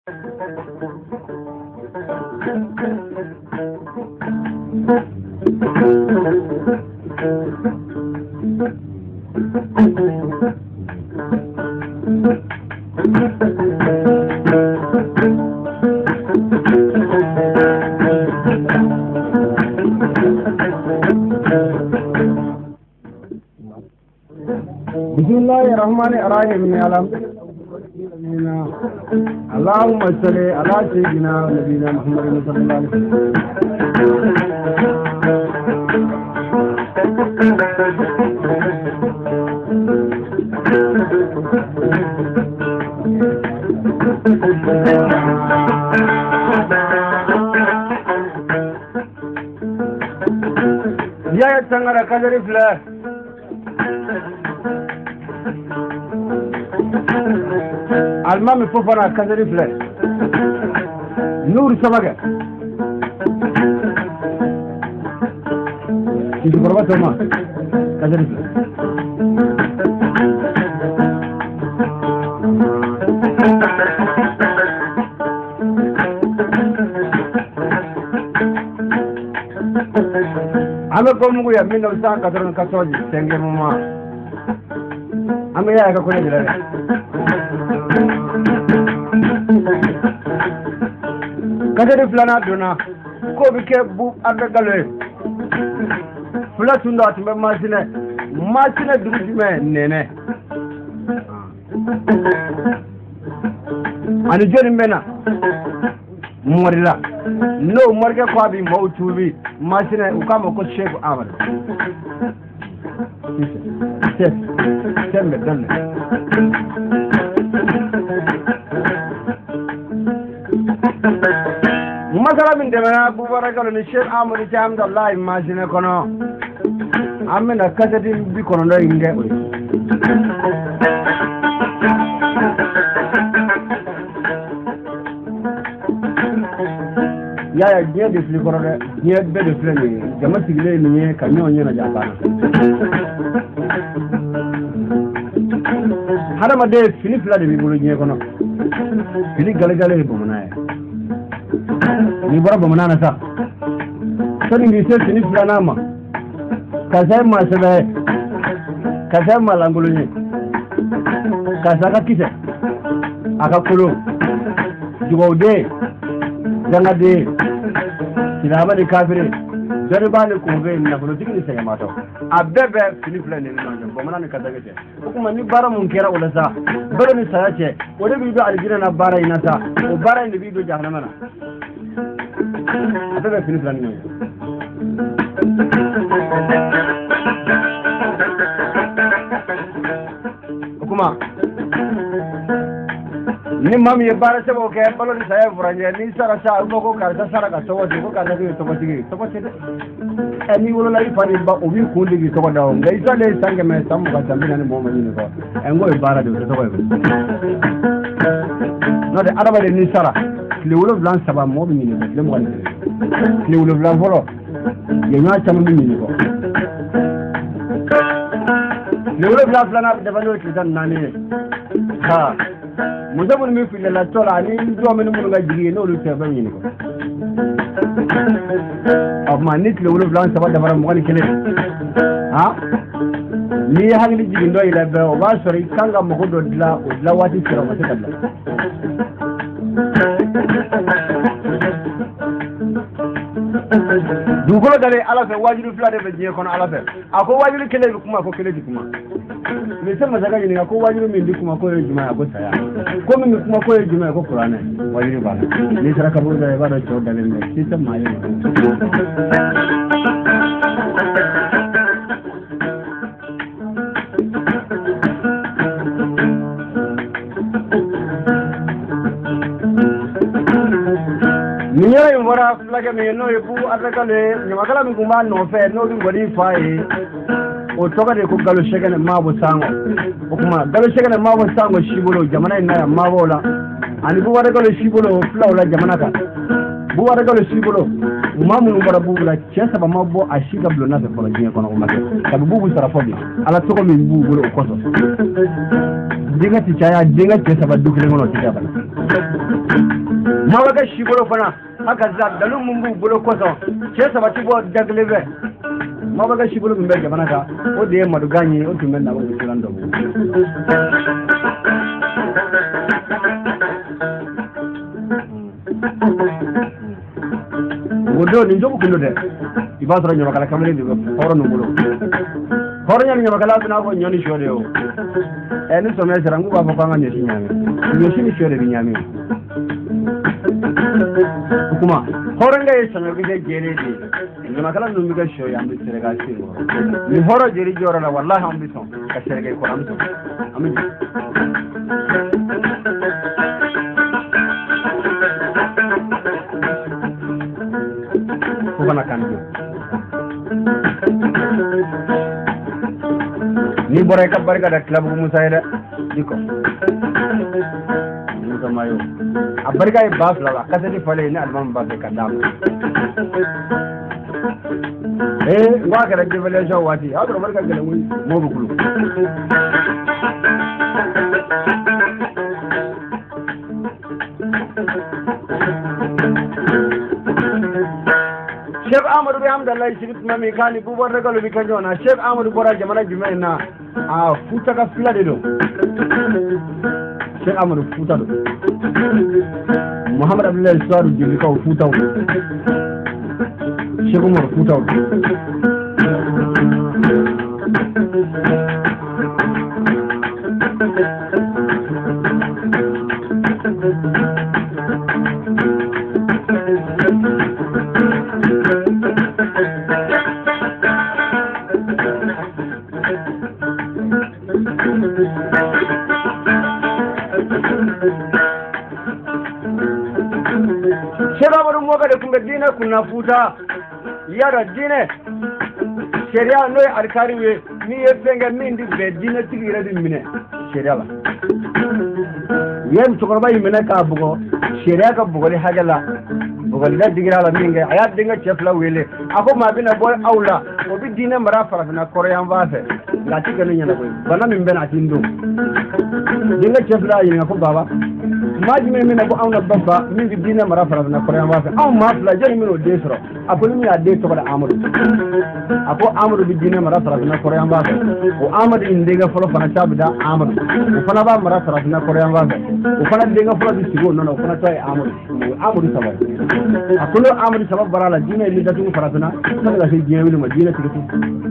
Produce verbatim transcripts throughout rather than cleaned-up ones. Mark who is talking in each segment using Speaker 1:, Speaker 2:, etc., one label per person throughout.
Speaker 1: Bismillahirrahmanirrahim. Allahumma salli ala sayyidina wa nabiyina Muhammadin sallallahu alaihi wasallam. Ya tangara kadari fla Almami Fofana Kazari Flash Nur Sabaga Itu berapa sama Kazari Flash Ame komungu ya minna usanga katorona kasoji Tenge mama Ame ya yaka kwenye jilale Kadari flana dona ko bike bu arda gale fla tunda timbe masine masine durujime nene ani joni mena morila no morge ko abi mawtubi masine ukama ko shebu amad yes tembe dalle masala min demana bubarakalo ni Sheikh Amadou Thiam Allah imagine kono amena kasati bi kono ndo inde o ya ya je de fli kono de je be de fli ni jama sigle ni ka nyonyo na jabana hada ma de fini fla de bi bulu nye kono fini gale gale bo mona ni bara ba manana sa sani ni sai fini fulana ma ka sai ma sai ka sai ma langulu ni ka saka kise aka kulo jibode danga de kilaba de kafire dare ba ne ko be na bulo digni sai ma to abebe fini fulana ni no ba manana ka daga ce kuma ni bara mun kera wala sa bare ni saya ce wanda bi do aljina na bara ina sa o bara ni bi do jahannama na Ada fini plan ni. Kuma ni mami ye bara se bo ke balo ni saya furanya ni sara sa ubo ko karta sara ka to wadi ko karta ni to wadi to wadi ani wolo la ifani ba obi ko ndigi to wada on ngai sale sange me samu ka tambina ni mo mani ni ko engo e bara de to ko no de araba de ni sara le wolo blanc saba mo bi ni le mo wani le wolo blanc volo ye nya cham bi ni ko le wolo blanc flana de balo ti dan nani ha mo da mon mi fi la tola ni do men mo nga jigi no lu te ba ni ko ab ma nit le wolo blanc saba da bara mo wani kele ha ni hangli jigi ndo ila be o ba sori kanga mo ko do la o la wati sira mo te kala dugolo dale ala fe wajiru fla de be je kono ala fe ako wajiru kele kuma ko kele kuma me sama daga ni ko wajiru min di kuma ko e juma ko saya ko min kuma ko e juma ko qur'ana wajiru ba ni saraka bo da ba do cho dale ne system ma yo Ninyara yumvara flage me no ebu atakale nyamakala minguma no fe no ngori fai o toka de ko galo shegane mabo sango okuma galo shegane mabo sango shibulo jamana ina mabo la ani bu wara galo shibulo flawla jamana ka bu wara galo shibulo mamu ngara bubula chesa ba mabo ashiga blo na ko jinya kono umake sabu bubu sarafobi ala toko min bubulo koso dinga ti chaya dinga chesa ba dukle ngono ti jabana mawaga shi bolo fana haka za dalu mungu bolo koso ce sabati bo daglebe mawaga shi bolo mbe jamana ka o de madu ganye o tumen na woni kilando wodo ni jobu kuno de ibasra nyama kala kamere de horo no bolo horo nyama kala bina ko nyoni shode o eni so me serangu ba ko ngani shi nyame ni shi ni shode bi nyame kuma horo ngai sanga bi de jere de nyama kala no mi ga shoy ambi serega shi ni horo jeri jora la wallahi ambi son ka serega ko ambi ambi kana kanjo ni boray ka barka da club Musa ida diko Musa mayo abarka e bas la kasati fale ni album ba ka dam eh ngwa ka da revelation wati ha do barka ga mu mo bukulu Sheikh Ahmad bi hamdallah shirif mami kali bu borre galu bi kanjona Sheikh Ahmad bora jamana jumaina a futa ka fila de do Sheikh Ahmad futa do Muhammad Abdullah Suwaru jibi ka futa do Sheikh Umar futa do Sherabaru moga da kunga dina kunna futa yara dine sheria no alkari we ni yebenga mindi be dina tigira di mine sheria ba yem to ba yimena ka bugo sheria ka bugo le hagala bugo la digira la minga aya dinga chefla wele ako ma bina boy aula o bi dina mara fara na korean va fe la tigana nyana boy bana min bena tindo dinga chefla yin ko baba maji me mina bu awna baba min bi dina mara fara na korean va fe aw ma fla jani min o desro ako ni ya de to da amadu ako amadu bi dina mara fara na korean va fe o amadu indega folo fana tabda amadu o fana ba mara fara na korean va fe o fana dinga folo bi sigo no no fana tay amadu amadu sabay akulo amadu sabab barala dina mi datu fara na kada la sai jiya ma dina tiku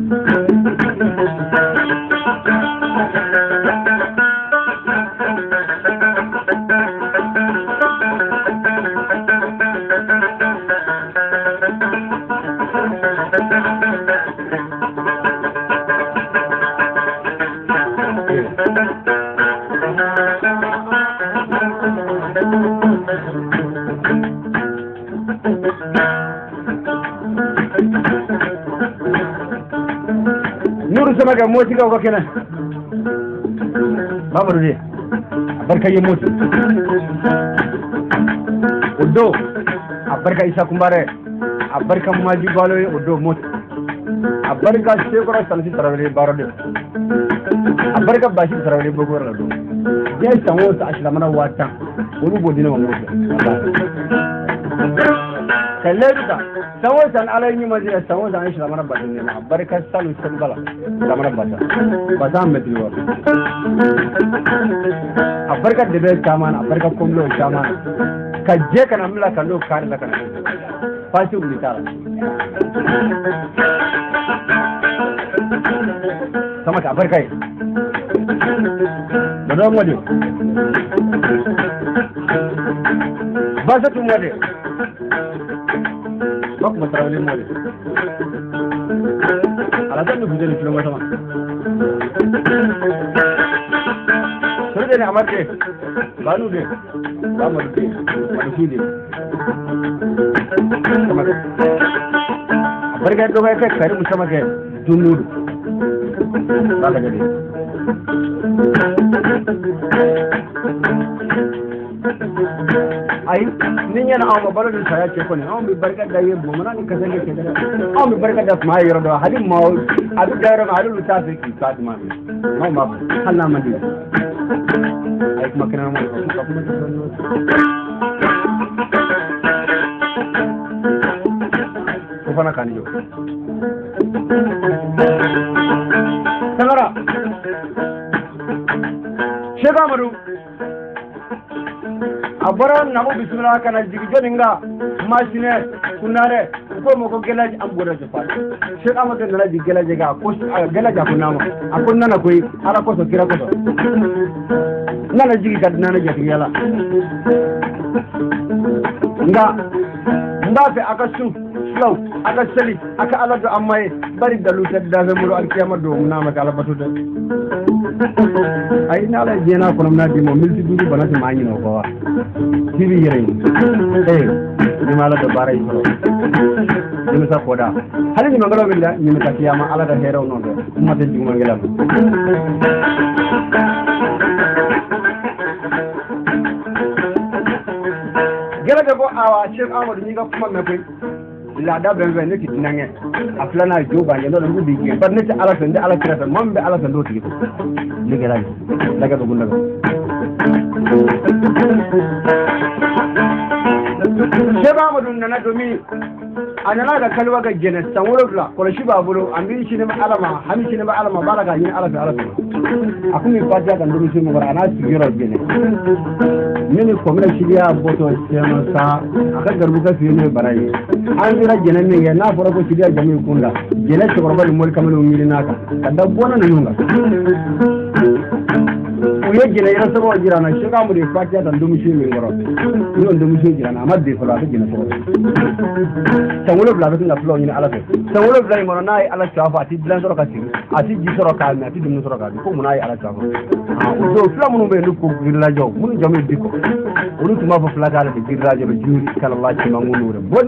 Speaker 1: nuru sama ga moti ga wakena babu ne barka yi moti odo abarka isa kumbare abarka maji balo odo moti abarka shekora sansi tarawele barode abarka bashi tarawele bogora do je sanwo ta ashlamana wata wani bodina wannan kalleduta sanwo san alayni maji sanwo san ashlamana badin ne abarka salu sambala lamana bata bata medli wa abarka debe kaman abarka komlo kaman kaje kana mla kando kar la kana fashi ulitala sama ka abarka badon wadi basa tu wadi bak matrawli wadi ala tan bu jeli kilo sama sore ne amarke banu de bamu de wadi fili abarka to ga kai kare musama ke dunudu baka jadi ay ninya na aw balo ni saya ce ko ne aw mi barka da yebo mana ni kasan ke da aw mi barka da ma yoro da hadin ma adu da ro ma adu ta se ki ka ma ma ma Allah mandi ay kuma kana ma ko kuma fana kan jo Sangara Sheikh Amadou abara namu bismillah kana jigi joninga machine kunare ko mo ko gelaji am goda to fa Sheikh Amadou nana jigi gelaji ga ko gelaji ko nama akon nana koy ala ko so kira ko nana jigi kad nana jati yala nga nga fe aka su slow aka seli aka ala do amaye bari dalu te da fe muro alkiyama do nama kala batude ay na la jena ko na di mo milti dudu banati ma ngi no ko wa tibi yere eh ni mala do bara yi ko ni sa ko da hali ni mangalo billa ni ta kiyama ala da heraw non do umma te juma ngelam gela de ko awa Cheikh Amadou ni ga kuma me ko la da ben ben ne kitinange aflana joba yelo do bi ge bar ne ta ala tan de ala kirata mom be ala tan do tigi ni gela daga do gundaga Cheikh Amadou nana do mi anala da kalwa ga jene sanwurula ko shi babulo ambi shi ne alama hami shi ne alama balaga ni ala ala akumi fatiya kan duru shi mu bara na sigiro jene mini ko mena shi ya boto sema sa aka garbu ka fiye ne barayi an jira jene ne ya na fara ko shi ya jami kunda jene shi korba ni mol kamalu mili naka kada bona na yunga uye jene ya sabo jira na shi ka mu de fatiya kan duru shi mi ngoro ni on duru shi jira na amadde fala ka jene so sanwulo bla ka flow ni ala fe sanwulo bla mo na ala chafa ati blan soro ka ti ati ji soro ka mi ati dum soro ka ko mo na ala chafa ah o do flow mo be lu ko la jaw mo jami diko olu tuma fo flaga la di radio be juri kala Allah ci mangunu re bon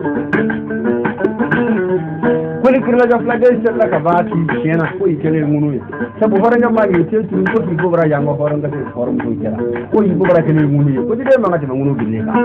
Speaker 1: ko ni kirla ja flaga ci la ka baati kena ko ikene munu sabu hore ngam ma ngi te tu ko ti gobra ya ngo hore ngati hore mo kera ko yi gobra kene munu ko di de ma ngati mangunu bille ka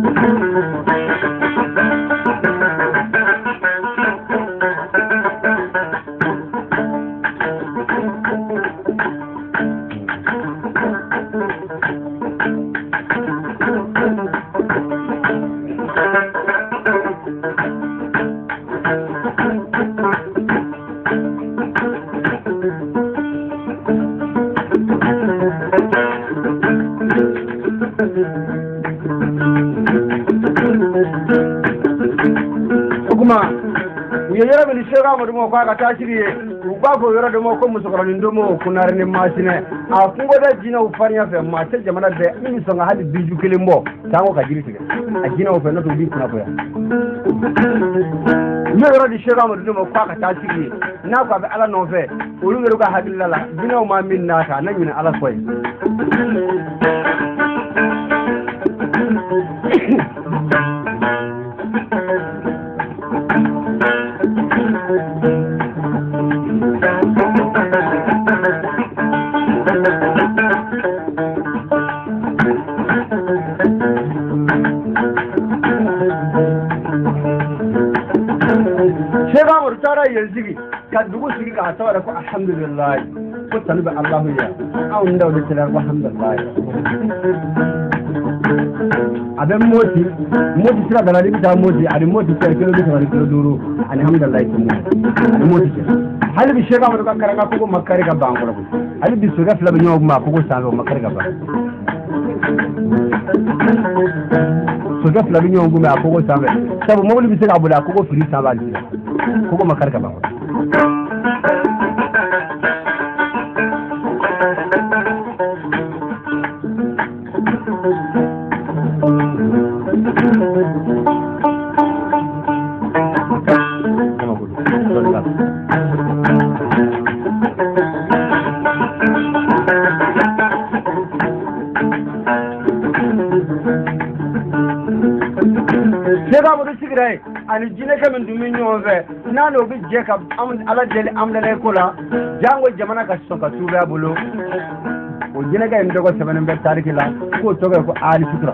Speaker 1: yera be Cheikh Amadou mo ko aka tashiriye ba ko yera do mo ko musukoro ni ndomo kunare ni machine a kungo da jina u fariya fe ma te jamana de mi so nga hadi biju kelimbo tango ka jiri tige a jina u fe no to bi kuna ko ya yera di Cheikh Amadou mo ko aka tashiriye na ko be ala no fe olu ngero ka hadilla la jina u ma min nata nan ni ala koy يلزقي كدبو سيجي كهتوا لكو الحمد لله قلت نبي الله يا أو ندور السلام الحمد لله أبن موتي موتي سلا دلالي بتاع موتي على موتي كذا كيلو بيسوي كيلو دورو الحمد لله يسمونه على موتي هل بيشجع مرة كارنا كوكو مكاري كبان كوركو هل بيسوي فلا بنيوم ما كوكو سانو مكاري كبان سوكا فلا بنيوم كوكو ما كوكو سانو سبب ما بقول بيسوي أبودا كوكو فري سانو كوكو مكاري كبان ani jine ka min dumi ñoo fe nano bi je ka am ala jeli am la ko la jango jamana ka so ka tuba bulu o jine ka ndo ko sebenen be tariki la ko to ko ali sutra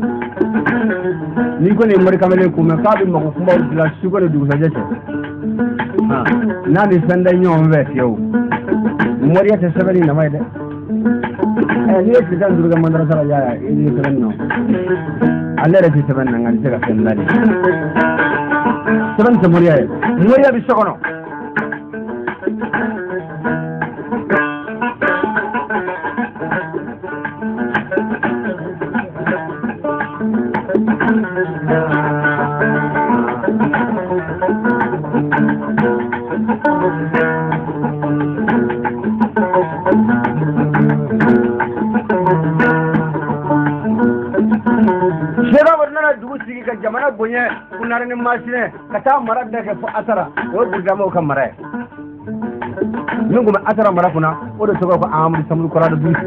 Speaker 1: ni ko ni mari kamale ko me ka bi mako kumba la su ko du sa jeche ha nani sanda ñoo fe yow mori ya te sebeni na may de eh ni ci dan durga mandara sala ya ni seben no allora ci seben ngal ci ka sendali sɛbɛn tɛ moriya ye moriya bɛ so kɔnɔ jamana bonye kunare ni machine kata mara daga fu asara o burgama ko mara nungu asara mara kuna o do togo ko amri samul ko rado bi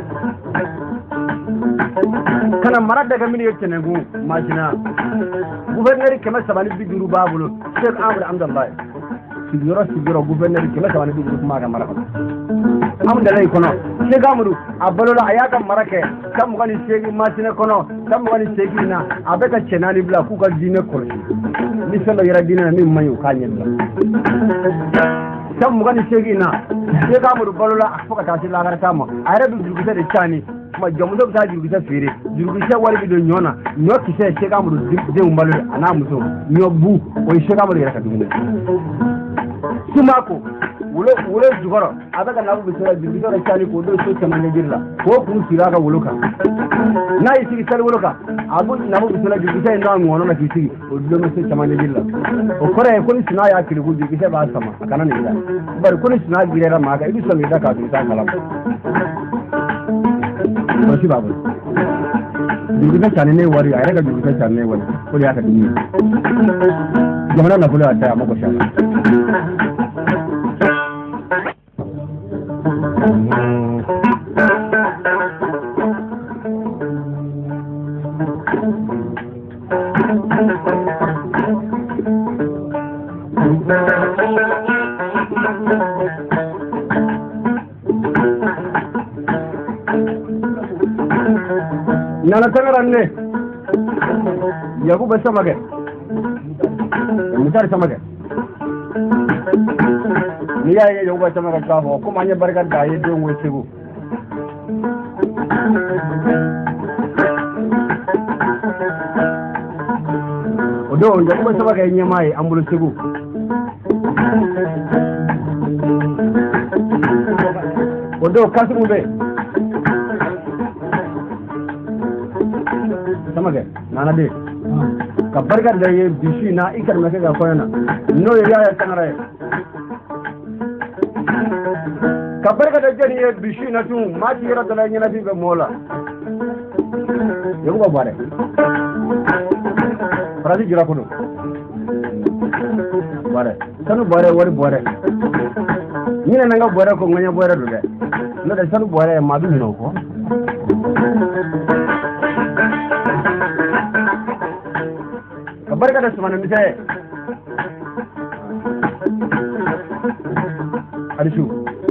Speaker 1: kana mara daga mini yete ne gu machine gouverneur kema sabani bi duru babulo chef amri amdallah sigiro sigiro gouverneur kema sabani bi duru ma ga mara amdallah kono se gamuru abalola ayaka marake kam gani segi machine kono kam gani segi na abeka chenani bla ku ka dine ko ni sala yara dine ni mayu kanyen la kam gani segi na se gamuru balola afoka ta sila gara tama ayra du jurugita de chani ma jamudo ta jurugita fere jurugita wali bi do nyona nyo kise se gamuru de umbalo ana muso nyo bu o se gamuru yara ka dine sumako wulo wulo jugoro abaka nabu bisora jigoro chali ko do so chamane jirla ko ku siraga wuluka na isi sal wuluka abu nabu bisora jigita ina ngono na kisi o do so chamane jirla o kore ko ni sina ya kirigu jigita ba sama akana ni ila bar ko ni sina girera maga ibi so mi da ka ta kala ko si babu jigita chali ne wari ayra ka jigita chali ne wari ko ya ka dini jamana na kula ta mako shala nana tangaranne yagu basa mage mutar samage ni ya yagu basa mage ka ho kuma anya barka da ye don wesego odo yagu basa mage nyamaye ambulu sego odo kasu mube samage nana de ka barka da ye bishi na ikar maka ga koyana no ya ya tanara ka barka da jani ye bishi na tu ma ji ra da nyana bi be mola yego bare pradi jira kono bare sanu bare wari bare ni na nga bare ko ngonya bare do de no de sanu bare ma du no ko barka da sumana mitaye arishu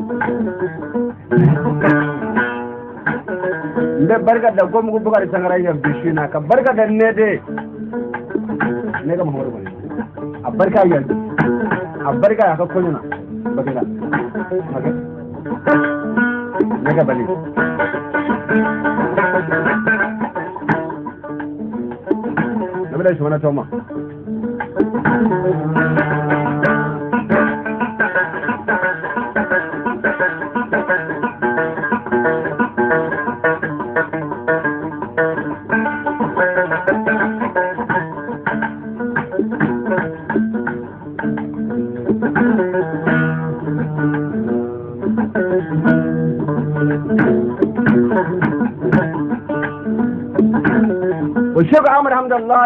Speaker 1: nde barka da gomu buga da sangara ya bishina ka barka da ne de ne ga mahoro bane a barka ya a barka ya ka kunyana bagada okay ne ga bali nabila shi wana toma والشيخ عمر حمد الله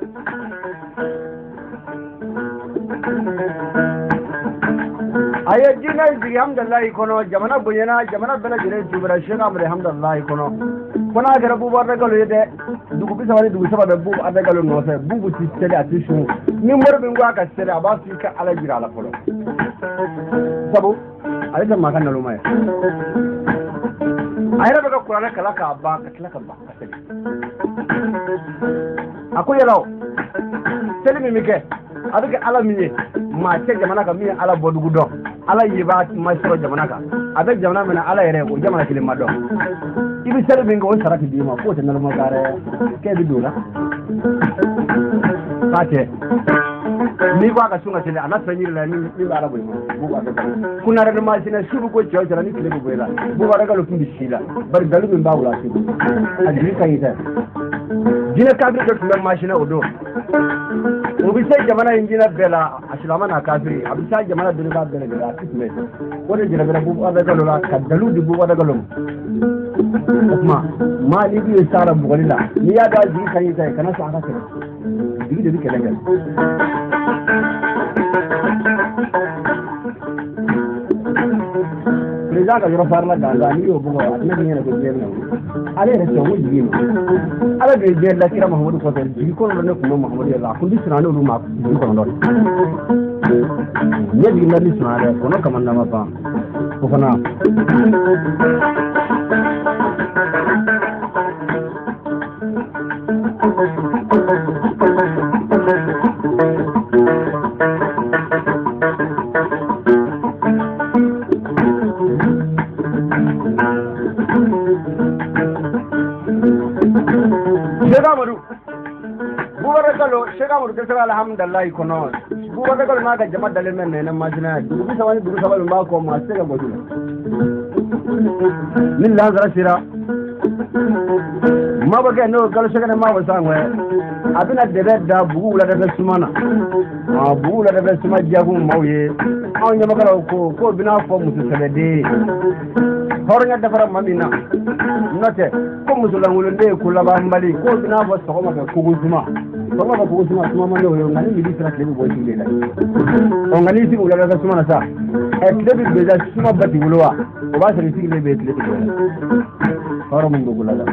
Speaker 1: aye dina jiri hamdallahi kono jamana buyena jamana bela jire jibra Sheikh Ahmad hamdallahi kono kona gara bubu adagalo yede dugu bisa wani dugu saba be bubu adagalo no se bubu ti tele atishu ni mor be ngwa ka tele abasi ka ala jira ala polo sabu ale ta makan nalu mai ayra be ka qur'ana kala ka ba ka kala ka ba ka tele akoy law tele mi mike aduke ala miye ma ce jamana ka miye ala bodugu do ala yiba ma soro jamana ka abe jamana mena ala yere o jamana kilima do ibi sere bingo on sarati bima ko te nalmo gare ke bi dula fate ni kwa ka sunga tele ana sanyi la ni ni ala boy bu ba daga kuna daga machine shubu ko chaw jara ni kile ko bela bu ba daga lo kin bisila bar dalu min ba wala shi ajiri kan ita jina kabri ko tuma machine odo o bi sai jamana injina bela aslama na kafiri abi sai jamana dun ba bela bela kitme ko de jira bela bu ba daga lo la ka dalu di bu ba daga lo kuma ma ni bi sara bu galila ni ya da jiri kan ita kana sa aka kira jiri de bi kelenga Presidente ka yɔrɔ farila gangan n'i y'o bugɔ ne bɛ ɲɛna ko diɲɛ na ale yɛrɛ sɔn ko jigi ma ala de ye diɲɛ la kira Mahamadu kɔfɛ jigi kɔnɔ ne kun bɛ Mahamadu yɛrɛ la a kun tɛ sɔn n'olu ma jigi kɔnɔ dɔ ne jigi na ni sɔn dɛ kɔnɔ kama nama ban o fana alhamdulillah kono buwa daga ma ga jama'a dalil men ne majina dubu sawani dubu sawani ba ko ma sai ga godu min la zara sira ma ba ga no gal shega ma ba sangwe abina debe da bugu la daga sumana ah bugu la daga suma jagu mawye on nyama kala ko ko bina fo musu sebede hornya dafara mamina note ko musulan wulunde kula ba mbali ko bina fo sokoma ga kugusuma Bama ba ko suma suma mando yo ngani mi disra klebi boy tile la o ngani si ula daga suma na sa e klebi be da suma bati wulwa o ba sari si klebi klebi horo mun gugula da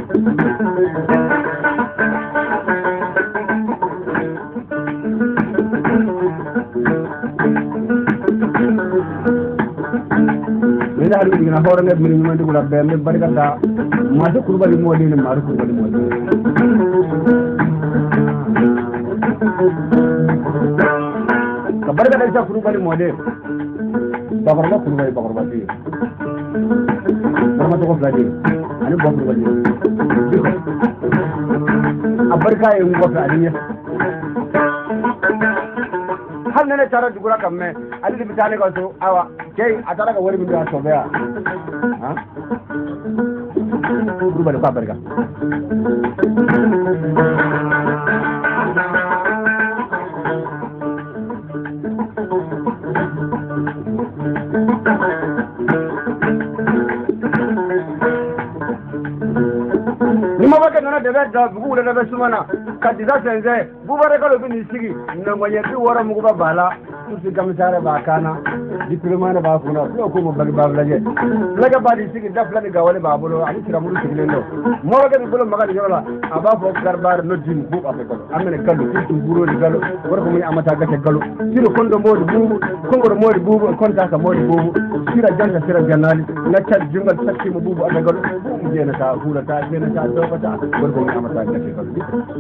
Speaker 1: me da halu digna horo ngat mi mi gugula be me barka da ma so kurbali mo dine maru kurbali mo kabar ka dalsa kuru bali mode bakar ba kuru bali bakar ba ti barma to ko fladi ani bo kuru bali abar ka yin ko fladi har ne tara dugura kamme ali bi tane ko so awa kei atara ka wori bi da so be ha kuru bali ka barka debe da bugu da debe sumana ka disa senze bubare ka lo bini sigi nango ye bi wara mugu ba bala tusi kamisare ba kana diploma ba kuna lo ko mo bagi ba laje laga ba di sigi dafla ni gawale ba bolo ani tira mulu sigi lendo mo ga bi bolo maga di yola aba fo garbar no jin bu afa ko amene kallu tusi buro di galo wara ko muy amata gate galo siro kondo modi bubu kongoro modi bubu konta ka modi bubu sira janta sira janali na chat jungal sakki mo bubu afa galo jena ta hula ta jena ta do ta ko muy amata gate galo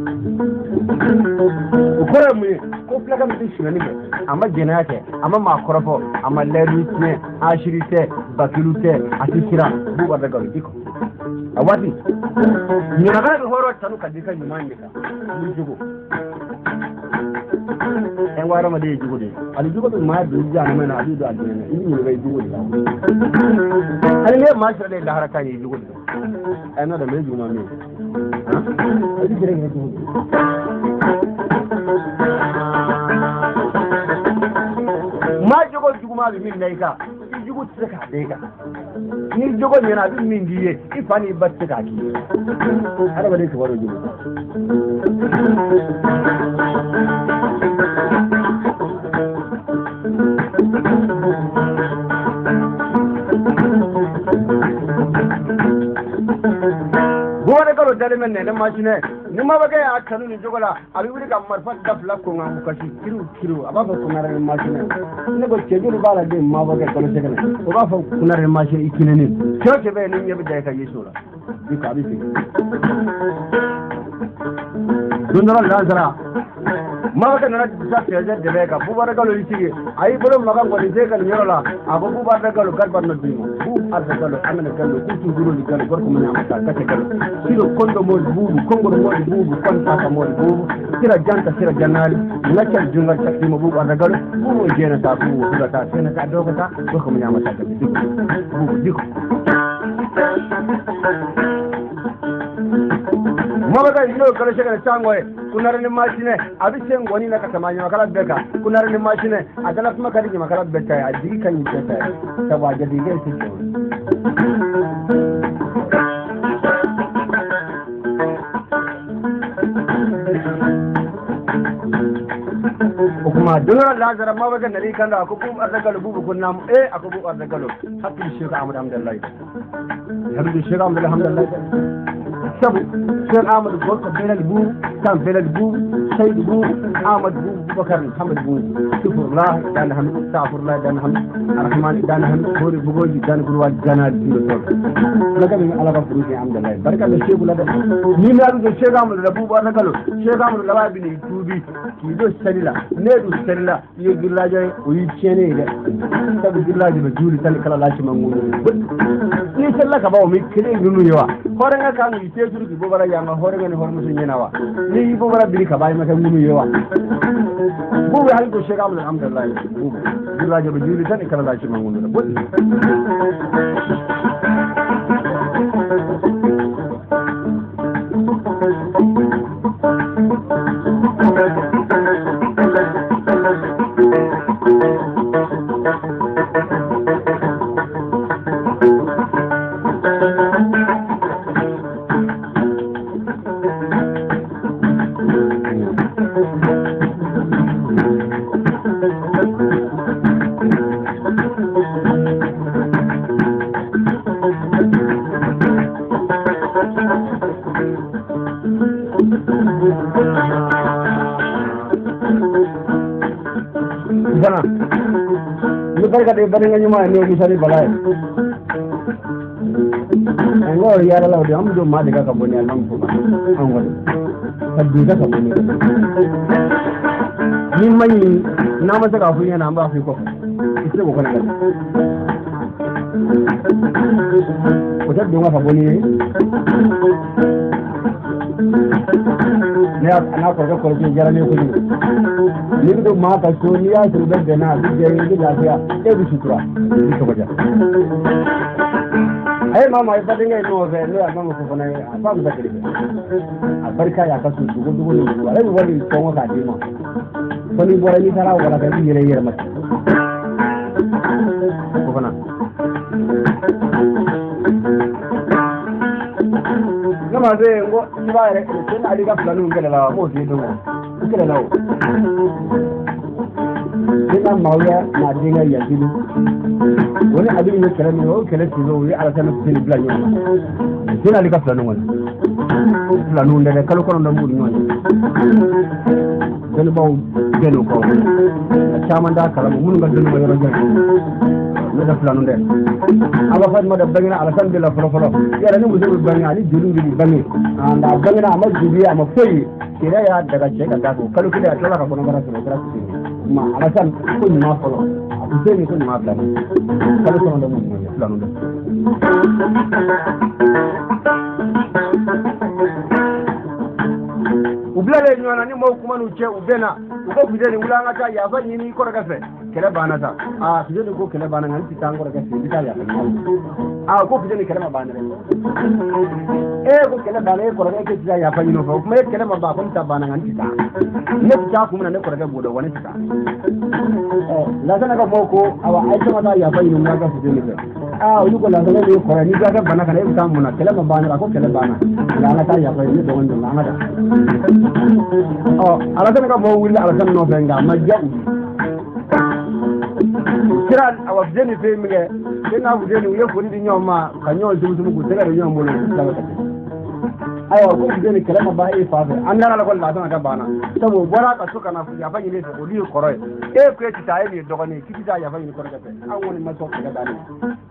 Speaker 1: ko mu ko plaga mi shi ne amma jena yake amma ma korofo amma lerite ashirite bakilute atikira buba daga diko awati ni naga ko horo tanu kadika nyumande ka ni jugo en wara ma de jugo de ali jugo be ma de jana mena ali do adene ni ni be jugo de ali le ma shira de da haraka ni jugo de en no da me jugo ma mi ha ali jere ni jugo ma jogo juguma bi min naika i jugu tsaka deka ni jogo nyana bi min diye ifani batte ka ki ara ba de ko waro jugu buware kalo dale men ne machine ni ma baga ya kanu ni jogola abi wuri ka marfa da fla ko ngam kashi kiru kiru aba ba ko ngare machine ne ko chejuru bala de ma baga kalo segene o ba fa kunare machine ikine ni choche be ni nyabe da ka yesura di ka bi dundara lazara ma ka na sa ta da da ka bu bara galo yi ai bolo maga ko je ka nyoro la abu bu bara galo kar bar no dimo bu arda galo amana galo ku tu duro ni galo gorko mun amata ka te galo siro kondo mo bu kongo mo bu kon ta ka mo bu sira janta sira janali na ta junga ta dimo bu arda galo bu mo je na ta bu bu ta sai na ka dogo ta gorko mun amata ka diko bu diko mabaga ino kala shaka changwe kunara ni machine abishe ngoni na katamanya makala beka kunara ni machine adala kuma kadi ni makala beka ya digi kan yi tata sawa jadi ga sike kuma dunara lazara mabaga nari kan da akubu ardagalu bubu kunnam eh akubu ardagalu hakki sheka amad alhamdulillah alhamdulillah sheka amad alhamdulillah sabu Cheikh Amadou Bokar Belal Bou Sam Belal Bou Seydou Bou Amadou Bou Boubacar Hamad Bou Sufurlah dan hamd Safurlah dan hamd Arrahman dan hamd Bori Bugoji dan Gurwal Janal Dilo Tok naga min ala ba furuji alhamdulillah barka da Cheikh la da ni na da Cheikh Amadou Bou ba nakalo Cheikh Amadou la bi ni tubi ki do salila ne do salila yi gillaje o yi chene de sabu gillaje ba juli tan kala la ci mangu ni sallaka ba o mi kire nunu yawa hore nga kan yi teju ki bo bara yanga hore nga ni hore musu nyena wa ni bo bara biri ka bay maka nunu yawa bo we hal ko Cheikh Amadou alhamdulillah bo gillaje ba juli tan kala la ci mangu bo Bana, ni barka da bani ganyi ma ne musari balai. An go ya la lawo am do ma daga ka boni alman ko an wani. Kaddu da ka boni. Ni mai na masa ka funya na ba fi ko. Ise ko kana. Ko da do ma fa boni. Ne ana ko ko ko jara ne ko ni do ma ka so ni ya su da na su je ni lafiya e bi sutura ni ko ja ai mama ai fadin ai no ve no amma ko fana a fa da kire a barka ya ka su dugo dugo ni ai wani ko mo ka dimo ko ni bora ni tara wala ka ni yere yere ma ko fana nama zai ngo ba ya sun ali ga fulanu ngala la mo fi do ngala la ina mawya na dinga ya dilu wani abin ne kare ne o kare ti zo yi ala tan tin blan yo sun ali ga fulanu wani fulanu ndere kalo kono ndam budi non dan baw gelo ko chama da kala mun ga dun mo yoro jere ne da fulanu ndere aba fat ma da bangina ala tan bila folo folo yara ni musu bangina ni julu ni bangi anda bangina ma jubiya ma foyi kira ya daga ce ka dago kalu kida to ka kono bara to bara ma ala tan ko ni ma folo abu de ni ko ni ma bla kalu kono da mun ni fulanu ndere ublale nyona ni mo kuma nu che ubena uko bideni ulanga ta ya fa ni ko raga fe kele bana ta a bideni ko kele bana ngani ti tango raga fe bita ya a ko bideni kele ma bana e ko kele bana ko raga ke ti ya fa ni no fa kuma kele ma ba ko ta bana ngani ta ne ta kuma ne ko raga bodo wani ta eh la sana ka moko awa ai ta ma ya fa ni no raga bideni fe a uko la sana ni ko ni ga bana kana e ta mun na kele ma bana ko kele bana la na ta ya fa ni do wanda la ngada oh ala tan ka mo willa ala tan no fe nga ma jaw kira awa jeni fe mi ge kena bu jeni ye foni di nyoma ka nyol dum dum ku tega nyom mo la ta ayo ko jeni kala ma ba e fa fe andara la ko la tan ka bana tamo bora ka suka na fu ya fa ni fe ko di ko roy e ko ti ta e ni do ko ni kiti ta ya fa ni ko ka fe an woni ma to ka dani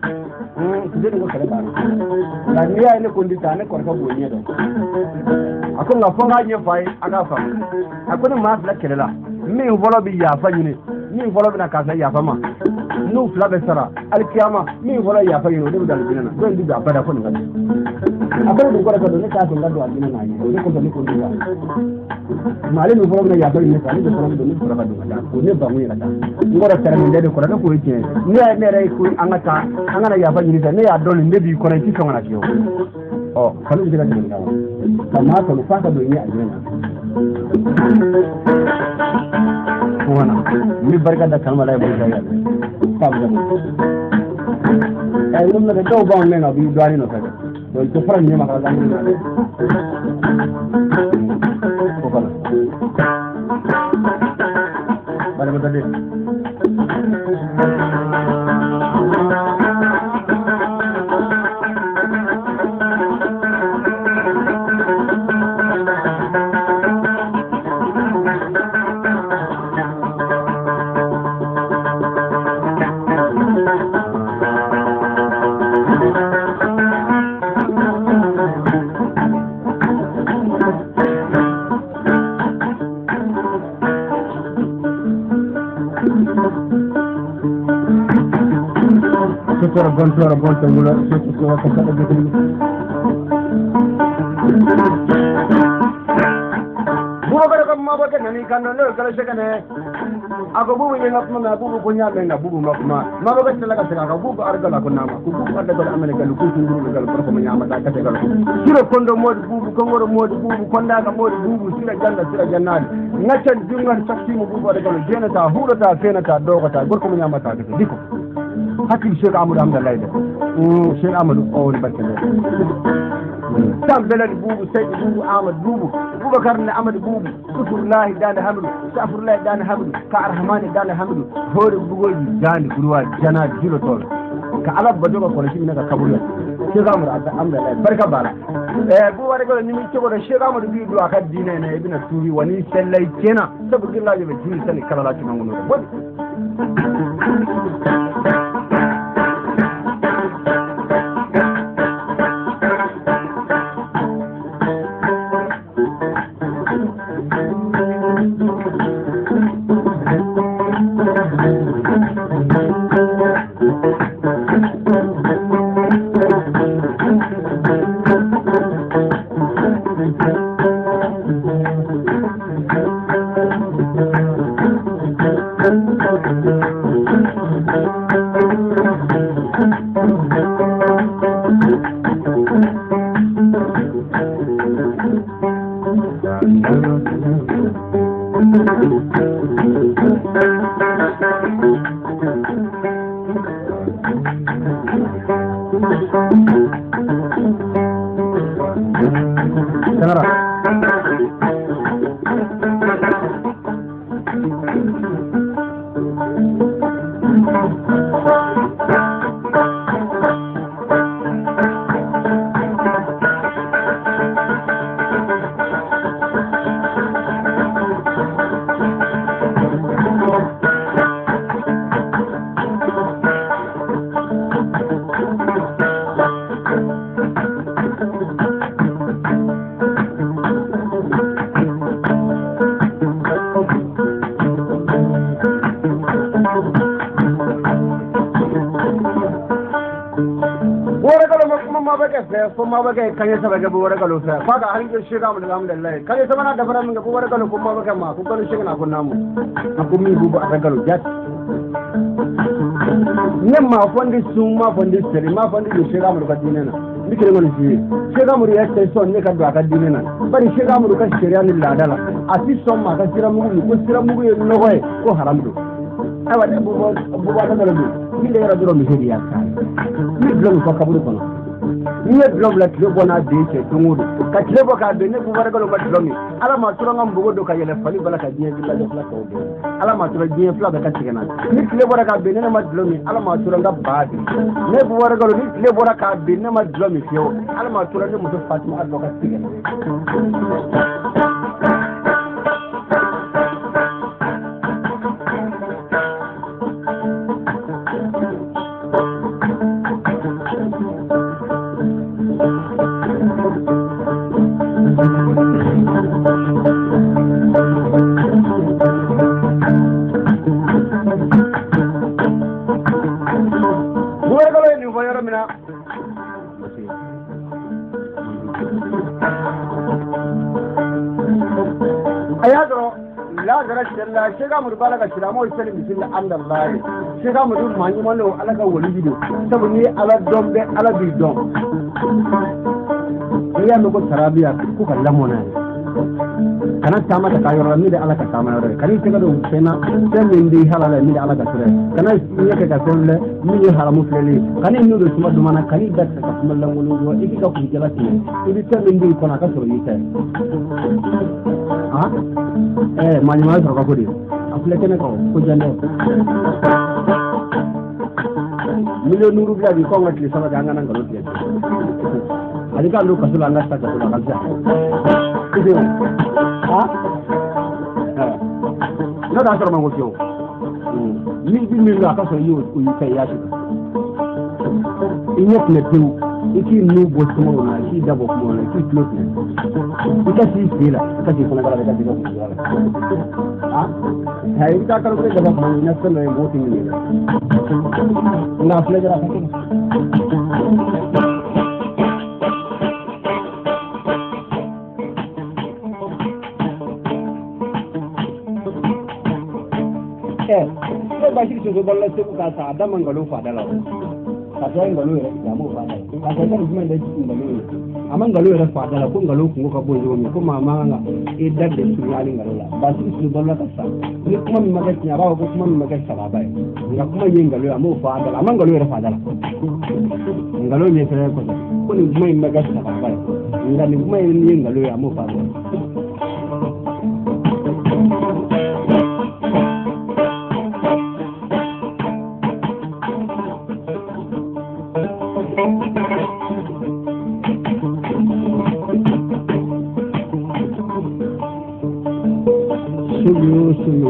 Speaker 1: hmm jeni ko kala bana la ni ya ne ko ndi ta ne ko ka bo ni do a ko nga fo nga ɲɛ fa ye a k'a faamu a ko ni maa fila kɛlɛ la min fɔlɔ bi yafa ɲini min fɔlɔ bɛna karisa yafa ma n'u fila bɛ sara alikiyama min fɔlɔ yafa ɲini o de bɛ don alijinɛ na dɔ in bi don a bada fo nin ka di a ko ne dun kɔrɔ ka don ne t'a to n ka don alijinɛ na a ɲɛ o de kosɔn ne ko n tɛ taa ale min fɔlɔ bɛna yafa ɲini fɛ ale de fɔlɔ bɛ don ne fɔlɔ ka don ka taa o ne bamu ye ka taa n kɔrɔ kɛra min de kɔrɔ ne k'o ye tiɲɛ ne yɛrɛ ne yɛrɛ ye ko an ka taa an kana yafa ɲini fɛ ne y'a dɔn nin ne b'i kɔnɔ i ti sɔn ka na fiyewu ɔ kanu bɛ se ka tɛmɛ nin kan wa ka maa kanu f'a ka don i ɲɛ alijinɛ na wana ni barka da kalma la barka ya fabda ay dum na do ba on na bi doari no fede do to fara ni ma kala ni ko bala bare mo tade Sukura gontora bonta mula sukura kasada gitu. Bubu kada ko mabo ke nani kan no kala shekane ako bubu yenga kuma bubu kunya menga bubu makuma mabo ka tela ka seka bubu argala ko nama ku bubu arda ko amene galu ku tunguru galu ko ko nyama ta ka te galu siro kondo mod bubu ko ngoro mod bubu konda ka mod bubu sira janda sira jannani ngachan jungal sakti mu bubu arda galu jenata hulata fenata dogata gor ko nyama ta ka diko hakil Sheikh Amadou Hamdallah de mm Sheikh Amadou o ni barke de tam belal bubu Seyd bubu Amadou bubu Boubacar ne Amadou bubu Sufurlah dane Hamdou Safurlah dane Hamdou ka Arhamani dane Hamdou hore bugoji dane kurwa jana jilo tol ka alab badoga ko shi ne ka kabula Sheikh Amadou Hamdallah barka bala eh bu ware ko ni mi cego de Sheikh Amadou bi do akad dine ne ibina tubi wani sellay kena sabu gillaje be jini sani kala la ci nanguno bodi kuma ba kai kanye saba ga buwar galo fa fa ga an shi ga mu alhamdulillah kanye saba na da fara min ga buwar galo kuma ba kai ma ku galo shi na kunna mu aku mi bubu a galo jat ne ma fondi sun ma fondi sere ma fondi shi ga mu ka dinena dikire mun shi shi ga mu ya sai son ne ka do ka dinena bari shi ga mu ka shari'a ni ladala asi son ma ka sira mu ko sira mu no ko ko haram do awa de bubu bubu ka galo ni le ra do mi hedi ya kan ni galo ko ka bu ko ni ye blog la tile bona de ke tungudu ka tile bo ka be ne bu wara galo ma blomi ala ma tura ngam bugo do ka yele fali bala ka diye bila de fla ka o ala ma tura diye fla ka tigena ni tile bo ka be ne ma blomi ala ma tura nga baadi ne bu wara galo ni tile bo ka be ne ma blomi fiyo ala ma tura ne muto Fatima addo ka tigena Thank you. la gara shalla shega mu bala ga shira mu sai bisin Allah shega mu dun mani malo ala ga wali bido sabu ni ala dombe ala bi dom ya no ko tarabiya ku kala mona kana tama ta kayo mi da ala ka tama yore kani tega do sena sen min di halala mi da ala ka sure kana yake ka tolle mi ni haramu fleli kani nu do suma do mana kani da ka kuma lan wulu do iki ka ku jala ti ibi sen min di kona ka suru yite ha eh mani ma suru ka ko di afle kene ko ko jande miliyon nuru bila di ko ngati sama jangan ngalo ti adi ka lu kasula ngasta ka sula kalja ha na da soro mango yo ni bi mi la ka so yo ku yi ya shi inyet ne tu iki nu bo sumo na ki da bo mo na ki close ne ika si sila ka si kona kala ka di ko ha hai ka ka ko da mo na so na mo tin ni na afle jara ka eh sai ba shi so balla sai ku ka sa da mangalo fa da lawo ka sai ngalo ya mu fa da ka sai ka kuma da shi ngalo amma ngalo ya fa da ko ngalo ku ka bo yo mi ko mama nga e da de su ya ngalo la ba shi so balla ka sa ni kuma mi maga nya ba ko kuma mi maga sa ba ba nga kuma yin ngalo ya mu fa da amma ngalo ya fa da ngalo ne sai ko ko ni kuma mi maga sa ba ba nga ni kuma yin ngalo ya mu fa da suyo suyo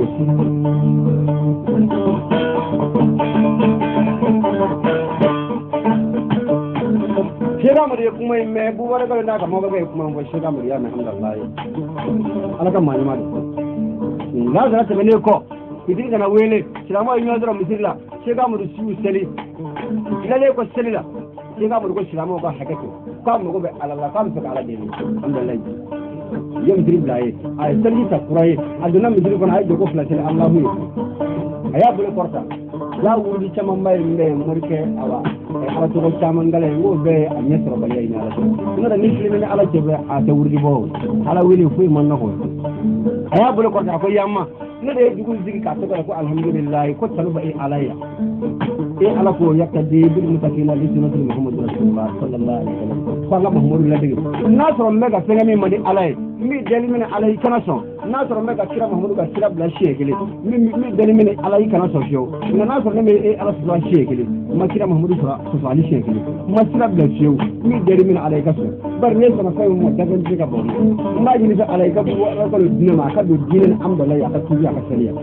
Speaker 1: shega mu kuma me bu wara ga na ka mo ga kuma mo shega mu ya alhamdulillah ala ka mani ma na za ta bane ko idin kana wele shega mu yin zara misilla shega mu su sali lalle ko salila shega mu ko shega mu ga hakake ka mu go be ala ka mu ala dini alhamdulillah yom driblaye ay salli ta kuraye aduna mi dribon ay jogo flatel Allahu aya bule korta ya wuri chama may mbe murke awa ala to chama ngale wo be anyesro bale ina ala ina da nisli ni ala jebe a ta wuri bo ala wili fu man nako aya bule korta ko yamma ina da jugu zigi ka to ko alhamdulillah ko tanu ba e alaya e ala ko yakade bil mutakina li sunnatul muhammad rasulullah sallallahu alaihi wasallam ko Allah muhammadu la dege na so mega fengami mani alay mi deli mena alay kana so na so mega kira muhammadu ka kira bla shekele mi mi deli mena alay kana so fio na na so ne me ala so shekele ma kira muhammadu so so ali shekele ma kira bla fio mi deli mena alay ka so bar ne sama kay mo dagan diga bo ma ji ni sa alay ka bo ko dina ma ka do dinen amdala ya ka tuya ka sariya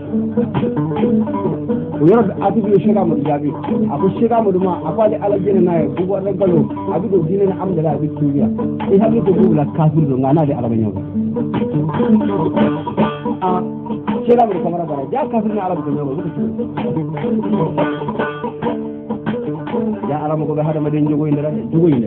Speaker 1: o yoro ati bi shega mo jabi aku shega mo duma afali ala jina na bu bo regalo abi do dinen amdala bi tuya e habi ko bu la kafir do ngana de araba nyaw ah shega mo kamara bara ja kafir na araba nyaw ya arama ko be hada ma den jogo indara jogo inde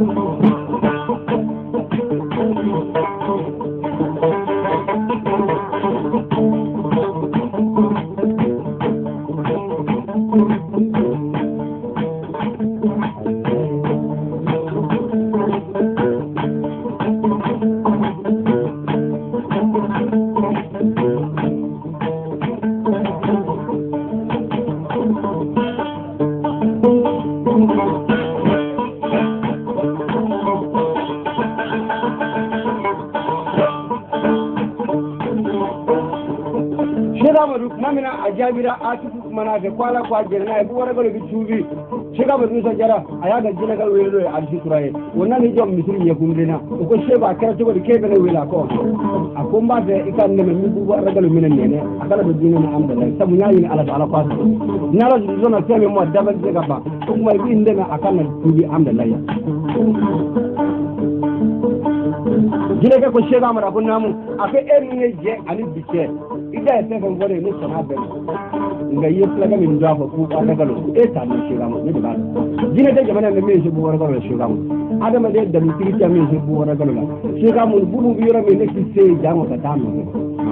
Speaker 1: mamina ajabira atifu mana ke kwala kwa jerna e buwara galo bitubi shega badu sa jara aya ga jina gal welo al fikrai wonna ni jom misri ye kumdina ko sheba kara to ke bele wela ko akumba de ikan ne mi buwara galo minen ne akala do dina na amdala sabu nyaani ala ala kwa nyala do zona teme mo dabal de gaba kuma bi ndena akana tubi amdala ya jine ke ko shega mara ko namu afi eri ne je ani biche ida ese ko ngore ni sona be nga yefla ga min dafa ku ka daga lo e ta ni shega mo ni ba jine de jamana ne me shi bu wara ga lo shega mo adama de da mi tiri ta me shi bu wara ga lo shega mo bu bu yora me ne ki se jango ka ta mo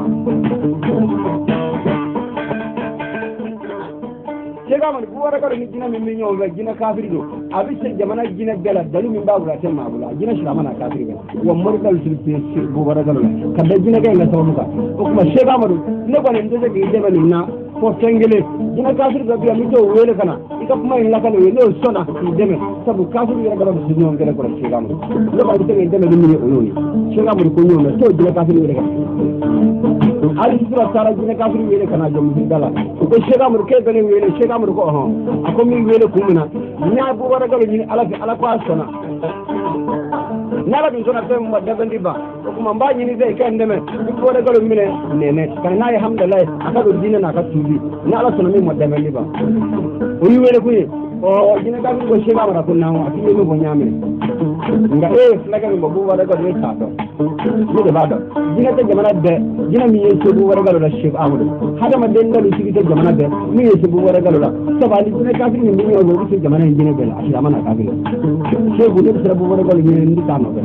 Speaker 1: shega mo bu wara ga ni jina min nyo ga jina kafiri do abi se jamana jina bela dalu min ba wura te ma bula jina shi mana kafiri ga wa morgal sul pe bu wara ga lo ka da jina ga na tawo muka ko kuma shega mo ne ko ne ndoje ga ide bani na ko tengele jina kafiri ga biya mi to wele kana ika kuma in la kana we no sona ideme sabu kafiri ga ga su nyon ga ko shega mo ne ba ite ga ideme ni o yoni shega mo ko nyon to jina kafiri ga ali sura tara jina kafiri wele kana jom dala ko shega mo ke ga ni wele shega mo ko ho ako mi wele kumuna nya bu wara galo ni ala ala ko sona nala bin sona tem mo dabandi ba ko kuma mba ni zai kan deme bu wara galo mine nene kan na alhamdulillah aka do dina na ka tubi na ala sona mi mo dabandi ba o yi wele ku o jina ka ko shega mara ko nawo ati mi mo nyame nga e flaga mi bu wara galo ni ta do ni de ba do jina te jamana de jina mi yeso bu wara galo la shega amadu hada ma den dalu sigi te jamana de mi yeso bu wara galo la sabali jina ka ni mi yo lo ci jamana jina bela asira mana ka bilo shegu ni sira bu wara galo ni ndi ta no be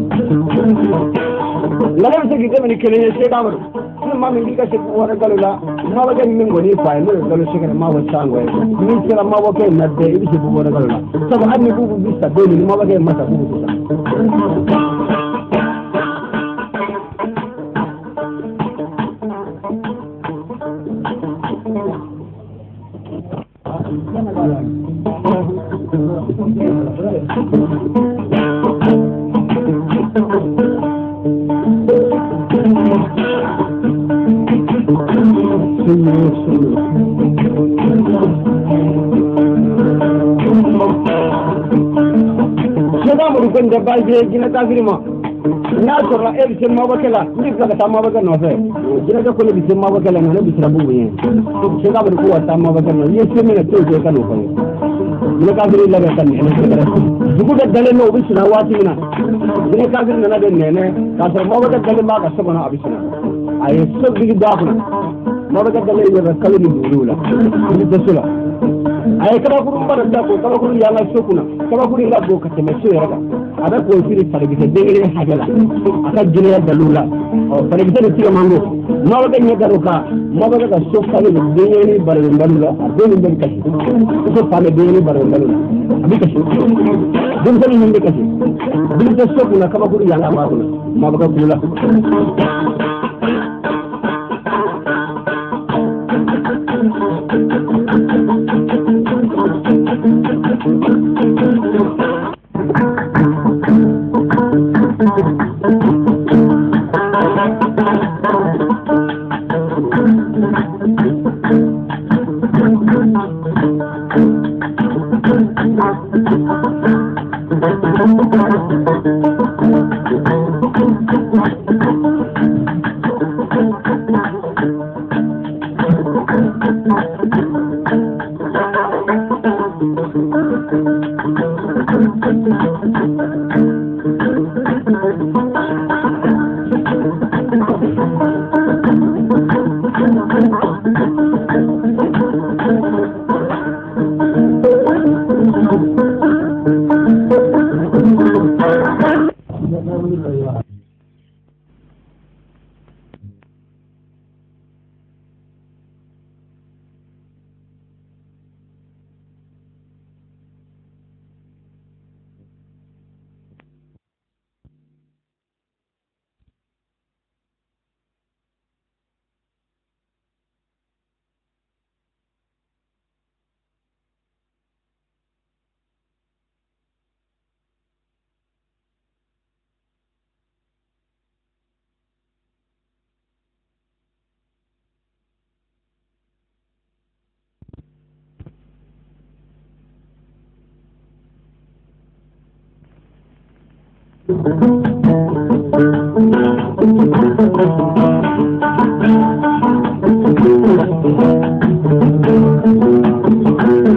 Speaker 1: la le se gi te ni kele shega amadu ni ma mi ka se bu wara galo la ma ba ga mi ngoni fa ni galo shega ma wa sango e ni sira ma wa ke na de ibi se bu wara galo la sabu hanni bu bu bisa de ni ma ba ga mata bu bu da baje gina kafiri ma na sorra el sen ma bakela ni ka ta ma bakela no fe gina ka ko ni sen ma bakela no bi sira bu yen se ka bu ko ta ma bakela ni se me to je ka no ko gina kafiri la ba tan ni dugu da dale no bi sira wati na gina kafiri na da ne ne ka sor ma bakela dale ma ka so na abi sira ay so bi da ko ma bakela dale ni ba kala ni bulula ni da sula ay kala ko bara da ko kala ko ya la sokuna kala ko la go ka te me so ya ka ada ko siri pare bi dengere hajala aka jine dalula o pare bi ti mango no ga ni ga ka mo ga ka so ka ni dengere bare dalula ado ni ben ka so pale dengere bare dalula abi ka dum so ni ka dum so sokuna kala ko ya la ma ko mo ga kula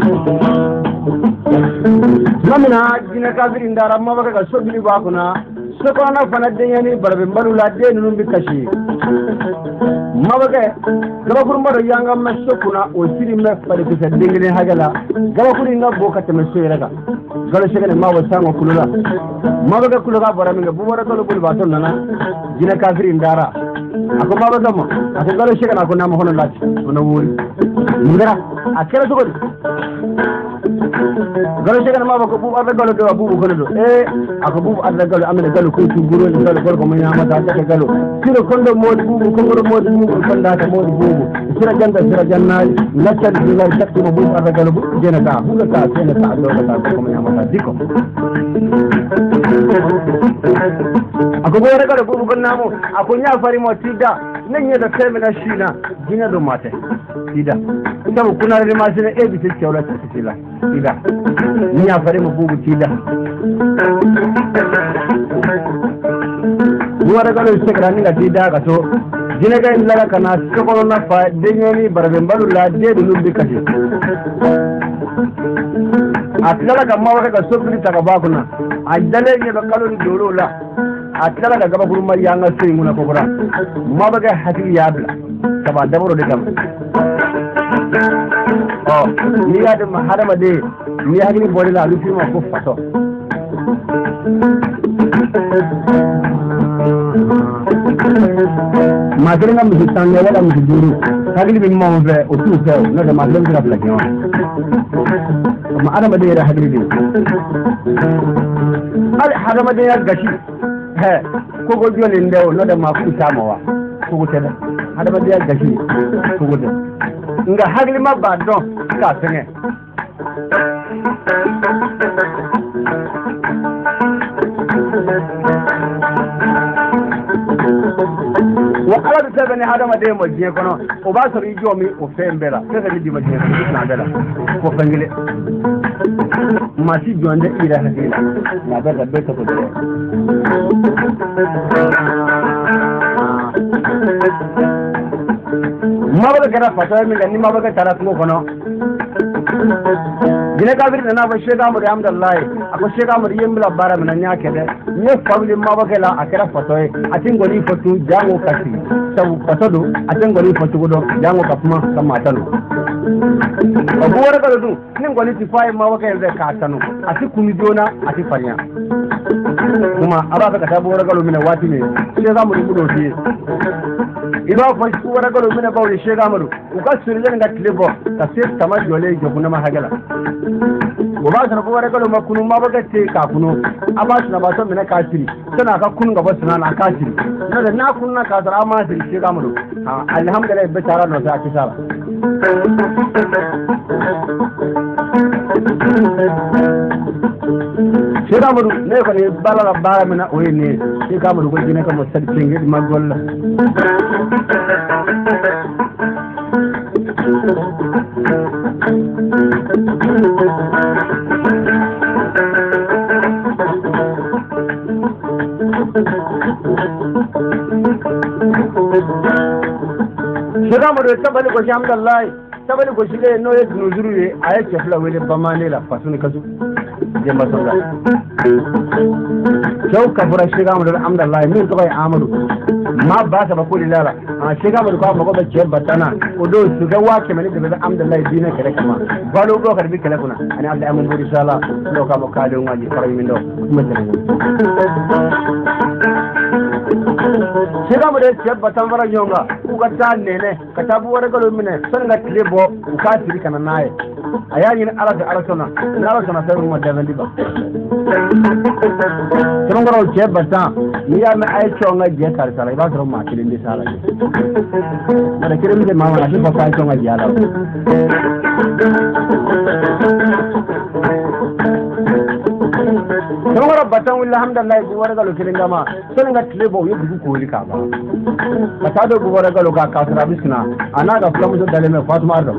Speaker 1: Namina jina kafirin da ramma baka ga sobili ba kuna sokona fana denyani barbe mbalula de nunu bikashi mabage gaba kurmaro yanga masokuna o siri me fare kisa dingine hagala gaba kuri nga boka te meso yeraga galo shegane ma wasango kulula mabage kuluga baraminga bubara tolo bul baton nana jina kafiri ndara ako mabaga mo ako galo shegane ako nama hono lati ono wuri ngara akela sokodi galo shegane mabage bubu arda galo do bubu kono do e ako bubu arda galo amene galo ko tuguro ni galo galo ko manya mata ta galo siro kondo modi bubu kondo modi bubu konda ta modi bubu sira janda sira jannali lakal dinar takti mo bubu arda galo jena ta huga ta jena ta do ta ko manya mata diko ako bo galo bubu konna mo ako nya fari mo tida nanye da semina shina jina do mate tida sabu kuna ri masine e bi tike wala tila tida nya fari mo bubu tida wara galo sekra ni ngati da ka to jine ga indala kana sokolo na fa denyoni barbe mbalu la de du lumbi kaje atala ga mawa ga sokri ta ga bakuna ajale ne ba kalon dolo la atala ga gaba kurma yanga sai muna ko bura ma ga hadi ya bla ta ba dabaro de gam oh ni ya da harama de ni ya gini bodi la lu fi ma ko fato masere nga musu tanne wala musu duru hagili bi mo ve o tu fe no de masere ngira plage no ma ada ma de ra hagili bi al harama de ya gashi he ko go joni ndew no de ma ku tamawa ko go tede ada ma de ya gashi ko go de nga hagili ma ba don ka senge wa ala bi sabani hadama de mo je kono o ba so rijo mi o fembela sega di ma je na bela ko fangile ma si jonde ira hadila na bela beta ko de ma ba gara fata mi ni ma ba ga tara ko kono jine kabir na ba shega mu alhamdulillah ako shega mu yimla bara min nya kede ne family ma ba kala akira fotoy atin goni fotu jango kasi taw fotodo atin goni fotu godo jango kapma kama tanu abu wara kala du nin goni ti fay ma ba kala ka tanu ati kumi jona ati fanya kuma aba ka tabu wara kala mina wati ne shega mu dudo fi iba fa su wara kala mina ba wuri shega mu ko ka sirje nga tlebo ta se tama jole je kuna ma hagala goba sana ko wara kalo makunu ma baga te ka kuno abasu na ba to mena ka tiri sana ka kunu gaba sana na ka tiri na da na kunna ka tara ma tiri shi ga mu alhamdulillah be tara no ta ki sala shi ga mu ne ko ne bala bara mena o ne shi ga mu ko jine ka mo sarki ngir magol shiga mu da tabali ko alhamdulillah tabali ko shige no yed nuzuru ye ayake fla wele bamane la fasuni kazu je masalla shau ka fura shiga mu da alhamdulillah min ko bai amadu ma ba ta ba ko lilala a shiga mu ko ma ko ce batana o do su ga wake mani da alhamdulillah dina kare kama balo go karbi kala kuna ani Allah amun buri sala do ka mo kale waji farai min do shiga mu da ce batan fara yonga ku ga ta ne ne ka tabu wara galo mine san ga tlebo ku ka tiri kana naye ayani ne ala da ala sona na ala sona sai mu da zandi ba tron garo ce batan ni ya mai ai chonga je kar sala ba tron ma kilin di sala na da kirin da mama na shi ba ka chonga je ala tron garo batan wallahi alhamdulillah ji wara galo kilin gama san ga tlebo yi duku ko lika ba ka ta do wara galo ka ka sara bisna ana ga kuma da dale mai Fatima ardo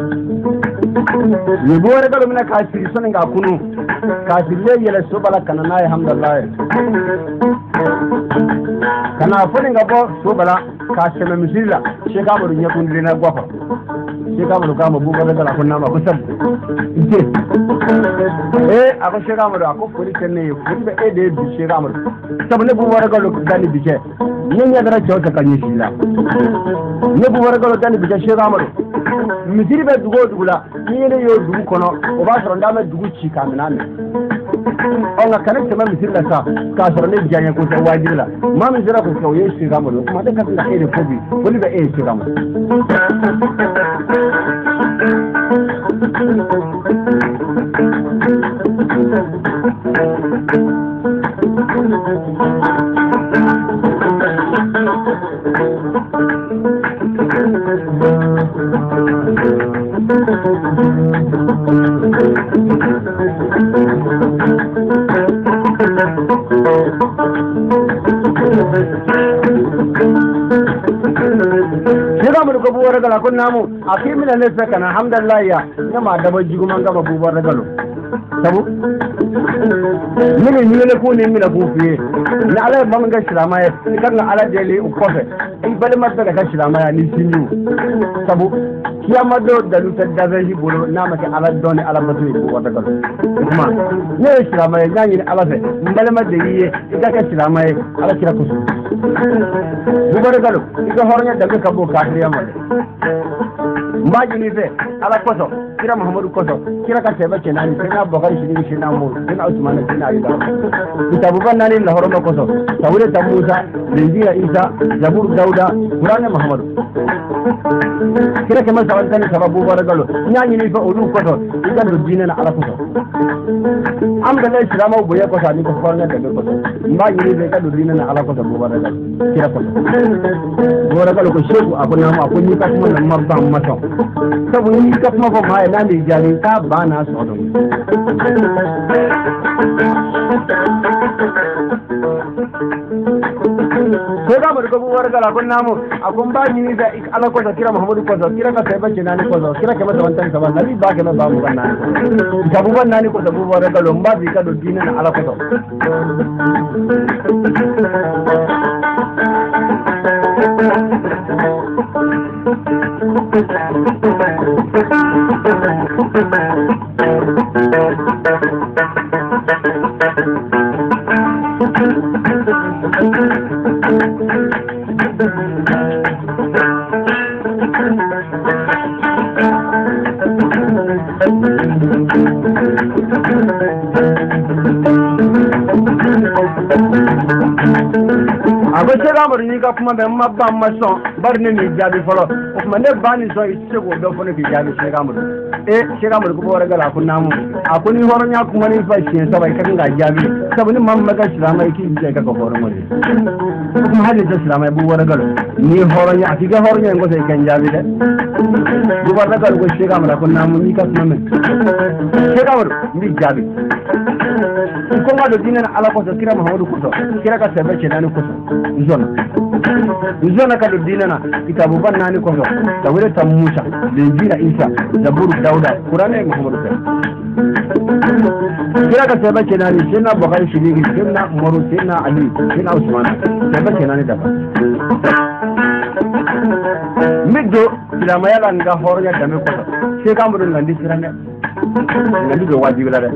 Speaker 1: ni bo wara galo mina ka siri san ga kunu ka siri yele so bala kana na alhamdulillah kana fudin gabo so bala ka shema misilla she ka mu nya kun dina gwafa she ka mu ka mu buga daga kun na ma kusan ite eh aka she ka mu da ko furi kenne furi be e de bi she ka mu sabne bu wara ga lo dani bi ke nya dara chota kanyi shilla ne bu wara ga lo dani bi ke she ka mu misiri be dugo dugula ni ne yo dugu kono o ba soro ndame dugu ci kaminane on ga kanen tema misiri la sa ka soro ne janya ko sa wajibi la ma mi zira ko ko ye shi ga mo ma de ka na e de fobi woni be e shi ga mo ko buwar gala kun namu akimi na ne saka na alhamdulillah ya ma da baji kuma ga buwar galo sabu mini ni ne ko ne mi na ku fiye na ala ban ga shirama ya kan ala dele u kofe in bale ma daga ga shirama ya ni sinu sabu kiyama do da lutar da zai bolo na maka ala doni ala matu ko wata galo kuma ne shirama ya nyani ala fe bale ma da yiye ida ka shirama ya ala kira kusu buwar galo ida hornya da ka bo ka riya ma mbaji ni fe ala koso kira muhammadu koso kira ka sebe kenani kina bokari shidi shina mu kina usman kina ida kitabu banani la horomo koso tawule ta musa lindiya isa zabur dauda qur'an muhammadu kira ke man sawan tani sababu baragalo nyani ni fa ulu koso ida do dinana ala koso am da lai shirama bu ya koso ni ko farna da koso mbaji ni fe ka do dinana ala koso bu baragalo kira koso baragalo ko sheku akuna ma ko ni ka kuma na mabba mato sabu ni ka kuma ko mai na ni jani ka bana so do ko ga mu ko buwar gala kun namu akun ba ni da ala ko kira muhammadu ko kira ka sai bace nani ko kira ka mata wantan ka ba nabi ba ka ba mu kan nani ka bu ban nani ko da buwar gala ba bi ka do dinan ala ko akwai sai ramar ni ka kuma bai mabba mason bar ne mai jabi falo kuma ne ba ni so ita ko da fone bi jabi sai ramar eh sai ramar kuma wara gala kun namu akwai ni horon ya kuma ni fa shi sabai kan ga jabi saboda man maga shi ramai ki je ka ko horon mu kuma hali da shi ramai bu wara gala ni horon ya ki ga horon ya ngo sai kan jabi da bu wara gala ko sai ramar kun namu ni ka kuma men sai ramar ni jabi ko ma do dinan ala ko kira muhammadu ko kira ka sabai ce nani ko zona zona ka do dinana kitabu ban nani ko da wure ta musa linjira isa zabur dauda qur'ani muhammadu ta kira ka sabai ce nani sai na bukhari shi ne sai na umaru sai na ali sai na usman sabai ce nani da ba middo kila mayala nga horonya da me ko sai ka mu ngandi kirane ngandi do wajibi la de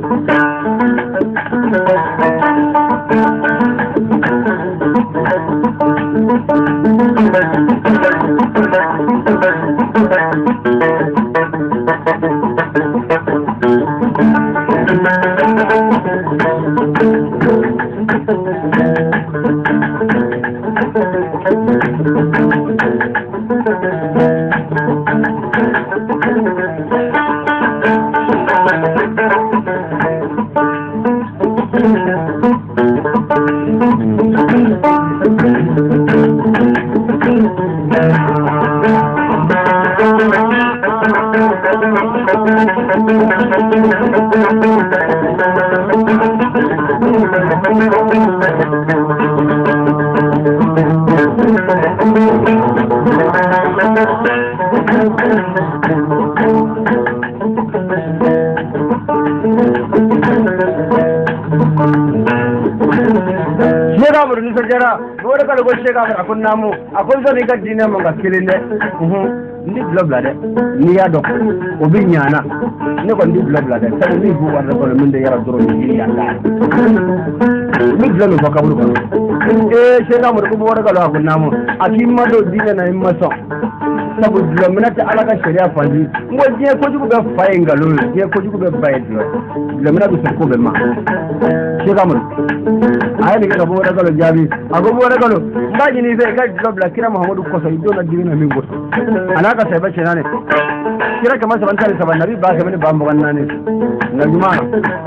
Speaker 1: kala ko shega ma ko namu akon zo ni ka dina mo ga kilinde ndi blabla de ni ya do o bi nyana ne ko ndi blabla de tabu ni bu war ko min de yara doro ni ya la mi blabla ko ka bu ko e shega mo ko bo war kala ko namu akimma do dina na imma so sabu dilo minata ala ka sharia fandi ngo je ko jugo be fay ngalo je ko jugo be bay dilo dilo minata so ko be ma shega mo ay ni ka bo wala galo jabi ago bo wala galo mbaji ni be ka dilo bla kira muhammadu ko so idona dina min go ana ka sai bace nane kira kamar saban tare saban nabi ba ka mini ba mu wannan ne na juma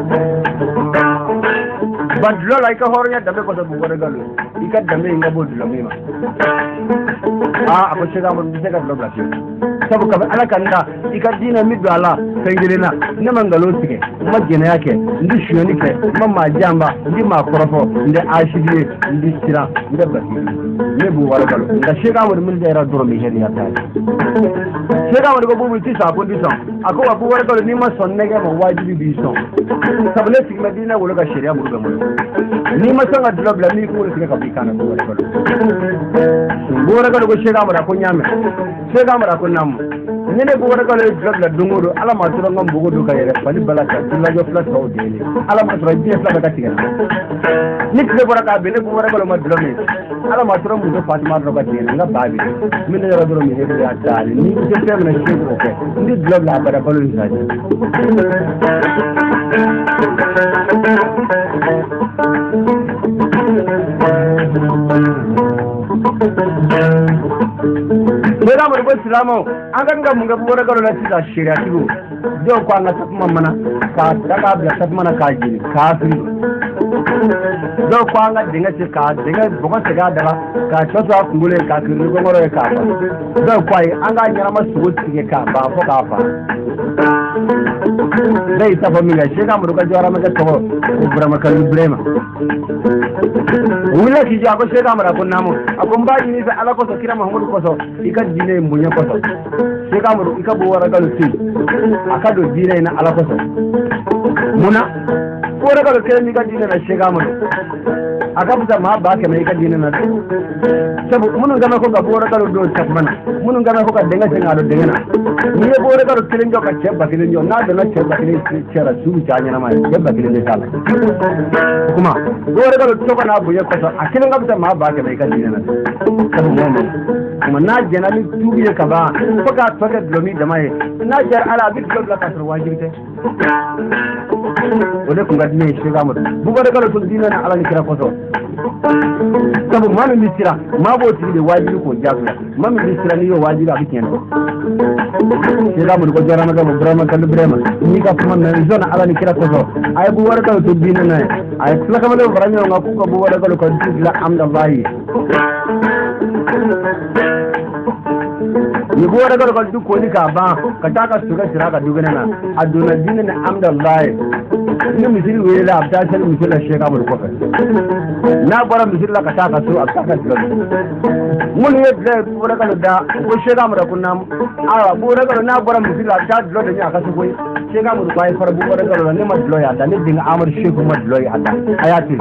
Speaker 1: ba dilo lai ka horonya da be ko so bo wala galo ika da me ngabo dilo mi ma a akwai shiga mun bisa ga blogger sabu ka ala kanda ikadina midwala sengirina ne mangalo tike magena yake ndi shiyoni ke mama jamba ndi makorofo ndi ashibi ndi sira ndi basi ne bu wala galo da shiga mun min da era doro mi hedi yata shiga mun ko bu ti sa ko ndi son ako abu wala galo ni ma son ne ga ma wajibi bi son sabu ne tik medina wala ga sharia bu mo ni ma son ga blogger mi ko ne ka bi kana bu wala galo bu wala galo ko shiga mun ko nyame shiga mun ko namu nene bu wara kala blogger dungodo ala ma turo ngam bugo do kayere bali balaka tilla jo flat ko dele ala ma turo je flat ka tiga nit le bora ka bele bu wara kala ma blogger ala ma turo mu do fatima do ka dele nga babi min yara do mi hebe ya dal ni je tem na shi ko ke ndi blogger abara balu ni saji Bela mo ko silamo anga nga munga bora galo na tisa sheria tigo do ko anga tapma mana ka daga bla tapma ka jini ka fi do ko anga dinga ci ka dinga bugo se ga daga ka chosa ngule ka kiri ko ngoro ka fa do ko ai anga nyara masu wuti ka ba fo ka fa dai ta fa mi ga shega mo ka jora ma ka to ko brama ka librema wula ki ja ko shega mo ko namo akon ba ni sa ala ko so kira muhammadu ko so ika dine mbunya ko so shega mo ika bo wara galu ti aka do dine na ala ko so muna ko wara galu ke ni ka dine na shega mo aka buta ma ba ke mai ka dine na sabu munun gana ko ga bo wara galu do tap mana munun gana ko ka denga singa do denga na ni bo wara galu kilin jo ka cheba kilin jo na do na cheba kilin chera su cha nya na ma cheba kilin de sala kuma bo wara galu to kana buya ko so akilin ga buta ma ba ke mai ka dine na sabu mo kuma na jena min tubiye ka ba ko ka to ka blomi da mai na jar ala bit blog la ka to wajibte wala ko gadne shi ga mu bu ga daga to dina na ala ni kira ko so sabu manu misira ma bo ti de wajibi ko jabu manu misira ni yo wajibi abi kenan shi ga mu ko jara ma ga mu brama kan brama ni ka kuma na zona ala ni kira ko so ay bu wara ka to dina na ay fla ka ma do brama nga ku ko bu wara ka ko la amdallahi ni bo wara ka duk ko ni ka ba ka ta ka suga sira ka dugana na aduna dinin amdallahi ni misiri we la abta sel misira sheka mu ko na bara misira ka ta ka so aka ka dugana mun ye ble bo wara ka da ko sheka mu da kunna a bo wara ka na bara misira ta dlo da ni aka so ko sheka mu ko ay fara bo wara ka ne ma dlo ya da ni dinga amar sheku ma dlo ya da ayati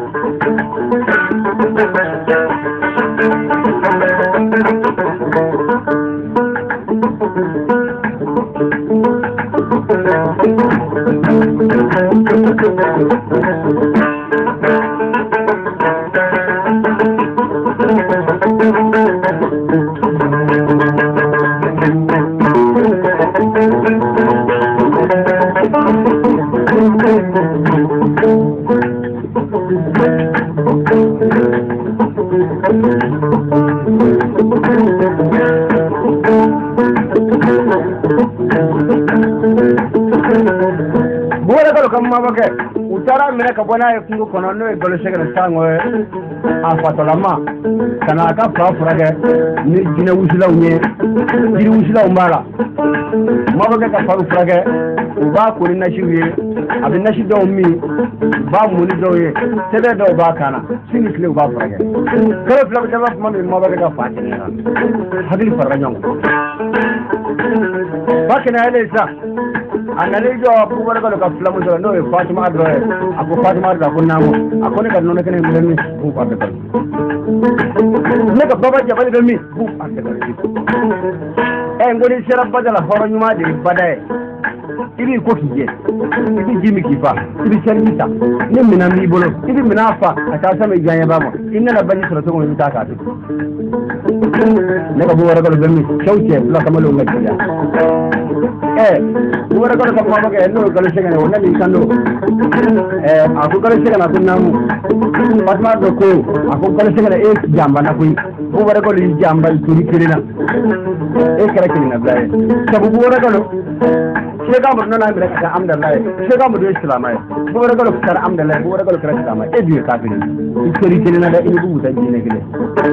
Speaker 1: mabake utara mene ka bona e kungo kono no e golo shegere tango e afatolama kana ka fa furage ni jina wusila unye jiri wusila umbala mabake ka faru furage uba ko ni nashiwe abin nashi do mi ba mu ni do ye tebe do ba kana sini kle uba furage kare fla ba ba mami mabake ka fa tene hadil faranyong bakena ele sa anale jo abu wala ko ka flamu so no e fatima do e abu fatima do ko namo akone ka non ke ne mu ni ku pa de ne ka baba jabali be mi bu ande ka ri e ngoni sera badala horo nyuma de badaye ibi ko kije ibi jimi kifa ibi sharita ne mina mi bolo ibi mina fa ata sama ganya ba mo inna la bani sura to mo ta ka ne ka bu wara ko be mi shauke la kamalo ngati ya eh bu wara ko ka ma ba ke no ko le shega ne wona ni kando eh aku ko le shega na tunamu patma do ko aku ko le shega e jamba na ko bu wara ko li jamba turi kirina e kara kirina blaye sabu bu wara ko shega mu nana mi ka amdallah shega mu do islamai bu wara ko kar amdallah bu wara ko kar islamai e bi ka kiri kiri kirina da ini bu ta jine gile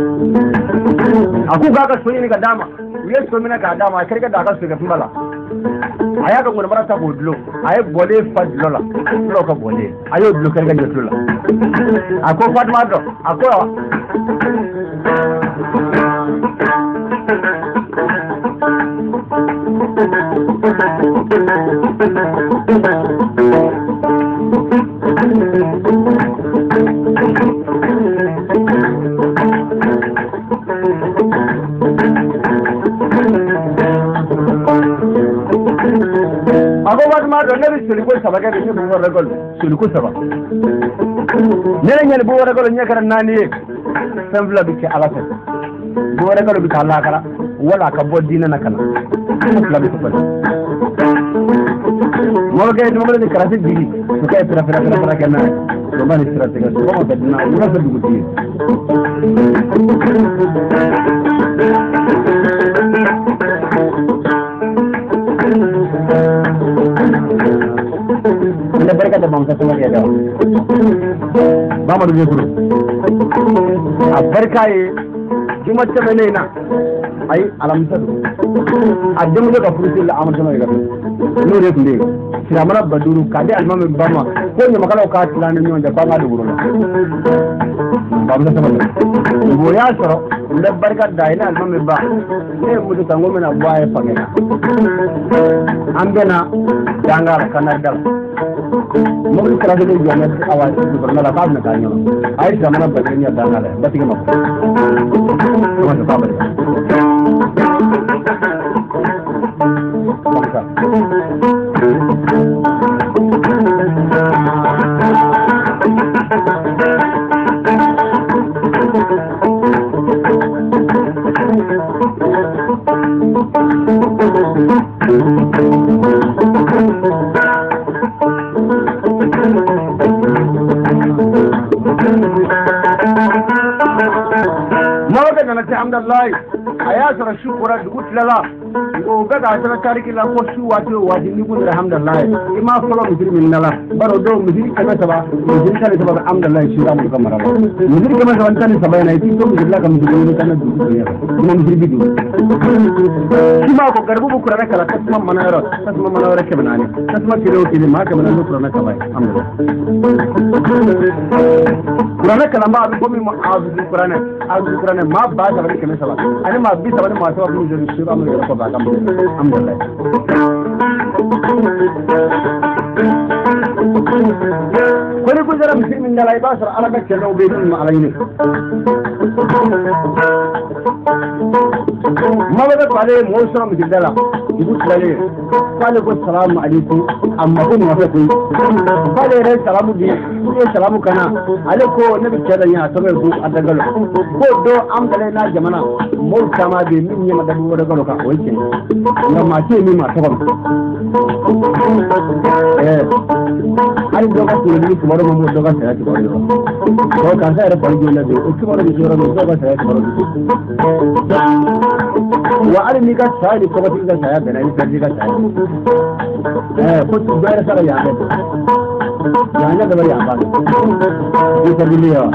Speaker 1: aku ga ka so ni ga dama wiye so mina ga dama kar ka da ka so ga fumala aya ka ngona marata bodlo ay bole fadlo la lo ka bole ayo dlo kar ga jotlo la ako fatma do ako ako fatma do ne bi suli ko sabaga ni bu wara gol suli ko saba ne la nyane bu wara gol nyakara nani sambla bi ci alata bu wara gol bi ta Allah kara wala ka bodina nakana la bi ko mo ga ni mo la ni karate bi ko kay tra tra tra tra kana do mani tra tra ko mo dadna mo la du guti anda berkat da bangsa semua ya daw mama du guru abarkaye kuma ta menena ay alamta adum da ka furuti la amar sama ga no re kunde siramara baduru kade almam bama ko ni makala ka tilana ni wanda banga du guru bamna sama go ya soro da barkat da ina almam ba ne mu da tango mena baye pagena ambena jangar kanar dal mo ko kala de jona awal du barna la kabna kanyo ay zamana badenya dangala batiga ma ko ma ba ba alhamdulillah ayasara shukura dugut lala o gada asara tariki la ko shu wato wadi ni gun alhamdulillah ima folo mujiri min lala baro do mujiri kama saba mujiri kama saba alhamdulillah shi da mu kamara mujiri kama saba tani saba na ti to mujiri la kama mujiri kana du ya kuma mujiri bidu shi ma ko garbu bu kurana kala tasma manaro tasma manaro ke banani tasma kilo kile ma kama na kurana kaba alhamdulillah kurana kala ma abu mi ma abu kurana abu kurana ma ba da bari kama saba ani ma bi saba ma saba bu jiri shi da mu ko ba kama alhamdulillah kone ko jara muslimin da lai basar alaka kenan bai dun alaini ma ba kwale mo sura mu dala ibu kwale kwale ko salamu alaikum amma ko ma fa ko kwale rai salamu bi ko salamu kana alako nabi kenan ya to ko adagalo ko do am dale na jamana mo kama be min ne madadu da galo ka oike ngama ce mi ma tabar eh ali do ka tuli ko maro mo do ka sa ti ko ko ka sa ra pari jola de o ki maro di jora mo do ka sa ti maro wa ali mi ka sa ni ko ba ti ka sa ya bena ni perdi ka sa eh ko tu ba ra sa ya be ya nya da bari amba ni perdi ni ya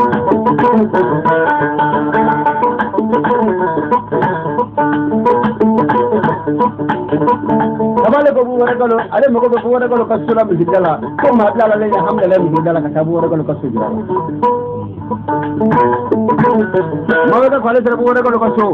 Speaker 1: kabale ko bu wara galo ale mo ko bu wara galo kasula bi dala ko ma dala le alhamdulillah bi dala ka bu wara galo kasula mo ga kwale tere bu wara galo kaso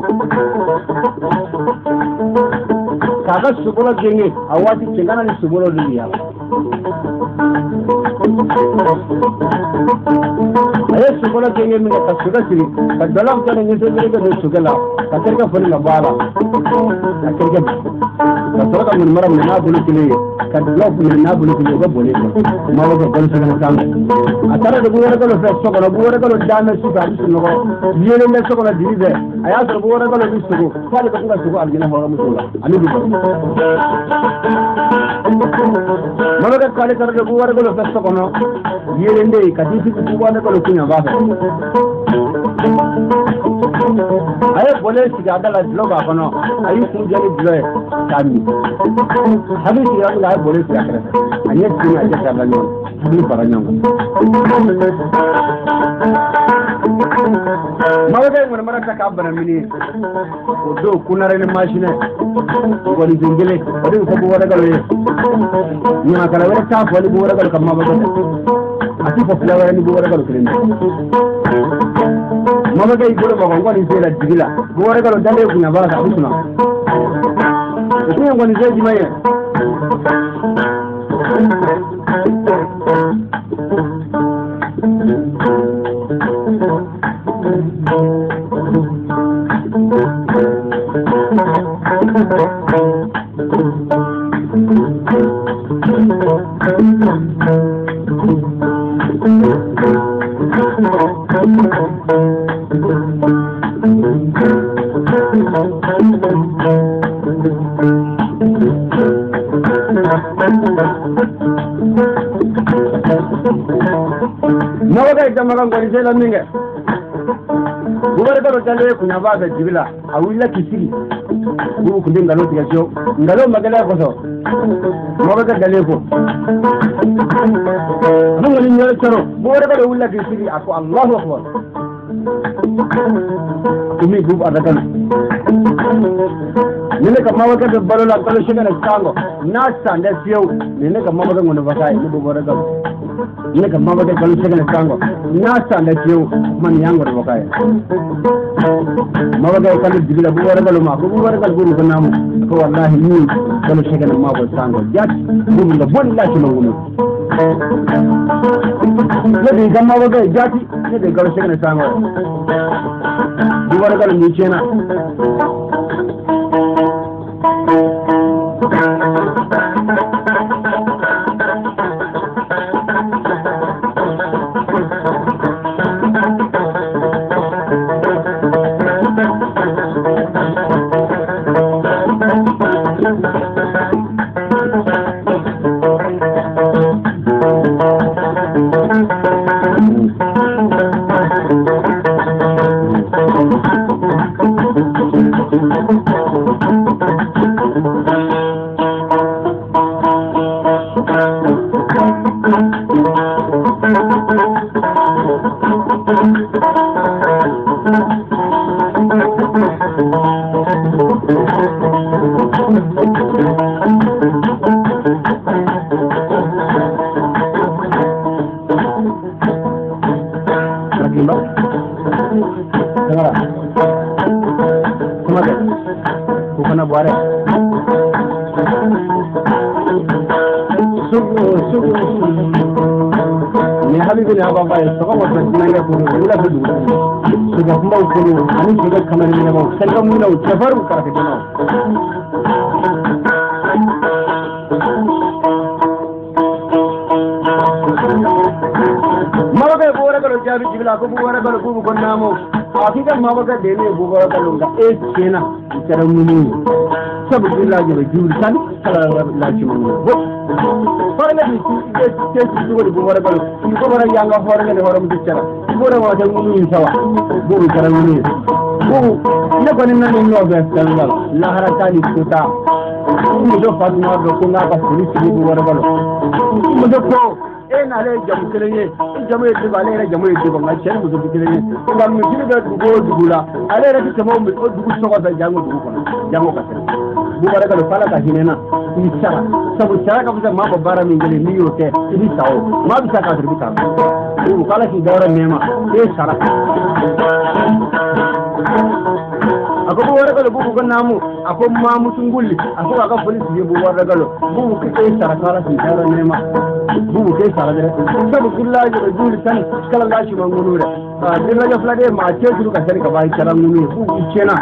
Speaker 1: kaga subulo jenge awati cengana ni subulo dunia are su kola ke min ka su ga siri ka dalam ta ne sai ga su gala ka tarka fani na bala ka tarka ka tarka mun mara mun na bulu kile ka dalam mun na bulu kile ga bole ma wa ga gal sa na sam atara da buwara ga lo fa so ga buwara ga lo dame su ga su no yele ne so ga dibe aya so buwara ga lo bi su ko fa ka ga su ko algina ho ga musulla ani bi mana ka kale kar da buwara ga lo fa so ga no yele ne ka di su buwara ga lo kunya ba aye bole si ga dala lo ga kono ayi su jeli blo tami habi si ga la bole si akara aye si na ja ta nyon ni para nyon mawaga mun mara ta ka bana mini do kunare ne machine ko ni jingile odi ko bo wada galo ni ma kala wala ta ko ni bo wada galo kam ma ba ati ko flawa ni bo wada galo kelen mawaga i golo ba ko ni sela digila bo wada galo dale ku na ba ka usuna ko ni zeji maye mawaga ita magan gwani sai laminga bubar garo tale kunya ba ga jibila a willa kisiri bu ku dinga lo tiga jo ngalo magala ko so mawaga dale ko mun ngani nyoro charo bubar garo willa kisiri ako Allahu akbar kumi bu adakan nene ka mawaga da balola kala shiga na sango na sanda siyo nene ka mawaga ngono bakai ni bubar garo ne kan ma baka kalu segane sango na sanda ciwo man yango da baka ma baka kalu digila bu wara galu ma bu wara galu bu ko namu ko wallahi ni kalu segane ma ko sango jat bu nga wallahi no ngulu ne bi gamma baka jati ne de kalu segane sango bu wara galu ni cena Sabaru ka ke no mawaga bora galo jabi jibla ko bora galo ko ko namo afika mawaga dene bora galo nga e kena tara munu sabu jibla jabi juri tan kala la ci munu bo fara na ci ke ke ci ko bora galo ko bora yanga hore ne hore mu diccara bora wa tan munu sawa bo tara munu ko ne ko ni nan no be tan la harakani kuta mu do fatuma do ko nga ba siri ci bora galo mu do ko ena le jamu keleye jamu e tiba le jamu e tiba ma chen mu do keleye ko ngam mi tiba du go dugula ale re ti mo mi o dugu so ko da jango dugu ko jango ka tere bu bara ga fala ka hinena ni sara sabu sara ka buta ma ko bara mi ngeli ni yote ni sawo ma bi saka tir buta bu kala ki dawra mema e sara ako bu wara galo bu ko namu ako mamu tungulli ako aka police je bu wara galo bu ke ke sarakala sin tara nema bu ke sara de sabu billahi de juli tan kala lashi mangulu de a dirra ja flade ma ce duru ka sari ka bai karam nuni bu ichena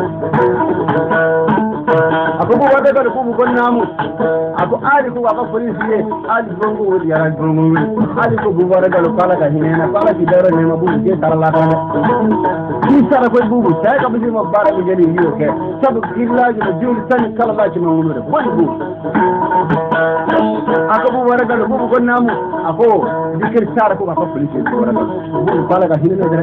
Speaker 1: ako bu wara galo bu ko namu ako ali ko aka police je ali gongo wodi yara gongo ali ko bu wara galo kala ka hinena kala ki dara nema bu ke sara la ka ni sara ko bu sai ka bi ma bara bi jeli yo ke sabu billahi de juli tan kala lashi mangulu de ko bu ako bu wara galo bu ko namu ako dikir sara ko aka police je wara galo bu kala ka hinena de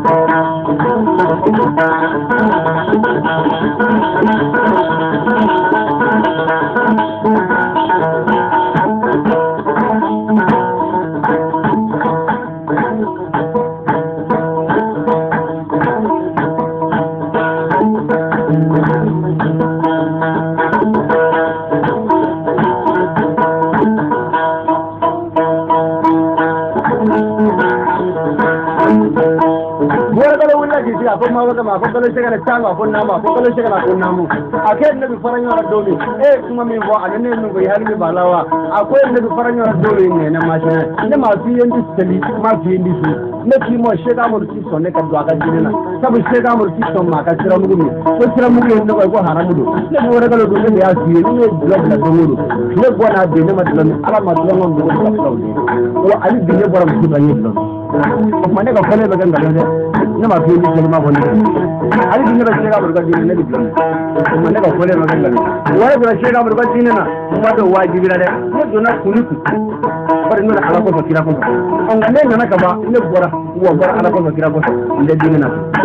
Speaker 1: ko ma waka ma ko kala shega na tanga ko nama ko kala shega na ko namu akai nabi faranyo ra dole eh kuma min bo anan ne mun go halmi balawa akwai nabi faranyo ra dole ne na ma shina ne ma fi yandi tali ma fi yandi su ne ki mo shega mo ti so ne ka do aka jinina sabu shega mo ti so ma ka tira mu ni ko tira mu ni ne ko haramu do ne bo wara kala do ne ya fi ne blog la do do ne bo na de ne ma do ala ma do ngon do ko ko ali bi ne boram ti ba ni do ma ne ko kale ba ganga ne ne ma fi ni ma ko ne ali bi ne ba shega mo ga jinina ne bi ma ne ko kale ma ganga ne wala ba shega mo ga jinina ma do wajibi la de ne do na kunu bari nuna ala ko fakira ko on ngane nana ka ba ne bora wo bora ala ko fakira ko inde dinina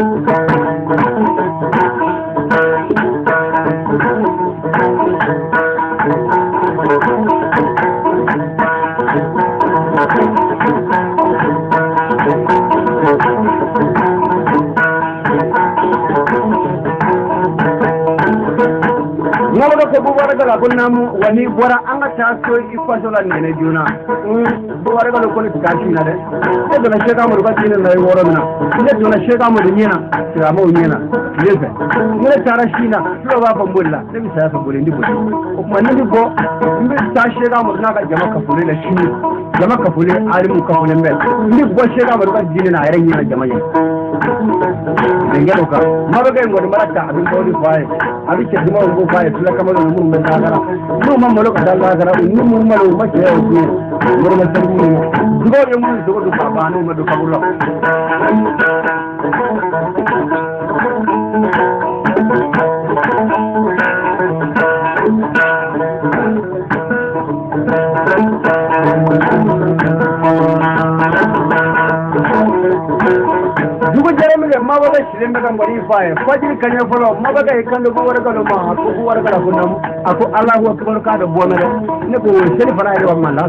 Speaker 1: ngalo ko bu wara gala ko namu wani bora anga ta so ikwaso la ne juna bu wara gala ko ni gashi na de e do na shega mu ba tin na woro na ne do na shega mu nyina tira mu nyina yebe ne tara shina to ba fa mulla ne bi sa fa bole ndi bole ko kuma ne go mbi ta shega mu na ga jama ka fule la shini jama ka fule alimu ka fule mbe ndi go shega mu ba tin na yare nyina jama yin ngelo ka mabaga ngodi marata abin bodi faye abi ke dimo ngo faye tula kamalo mun men dagara no mamalo ka dagara no mun malo ma ke o ko ngoro ma tan ni ngo ye mun do do baba no ma do kabulo dugu jeremy le mabaga shile mega ngori faye fajiri kanya folo mabaga ikando bo wara galo ma ko ko wara galo kunam ako allahu akbar ka do bona de ne ko sheli fana ri wa malla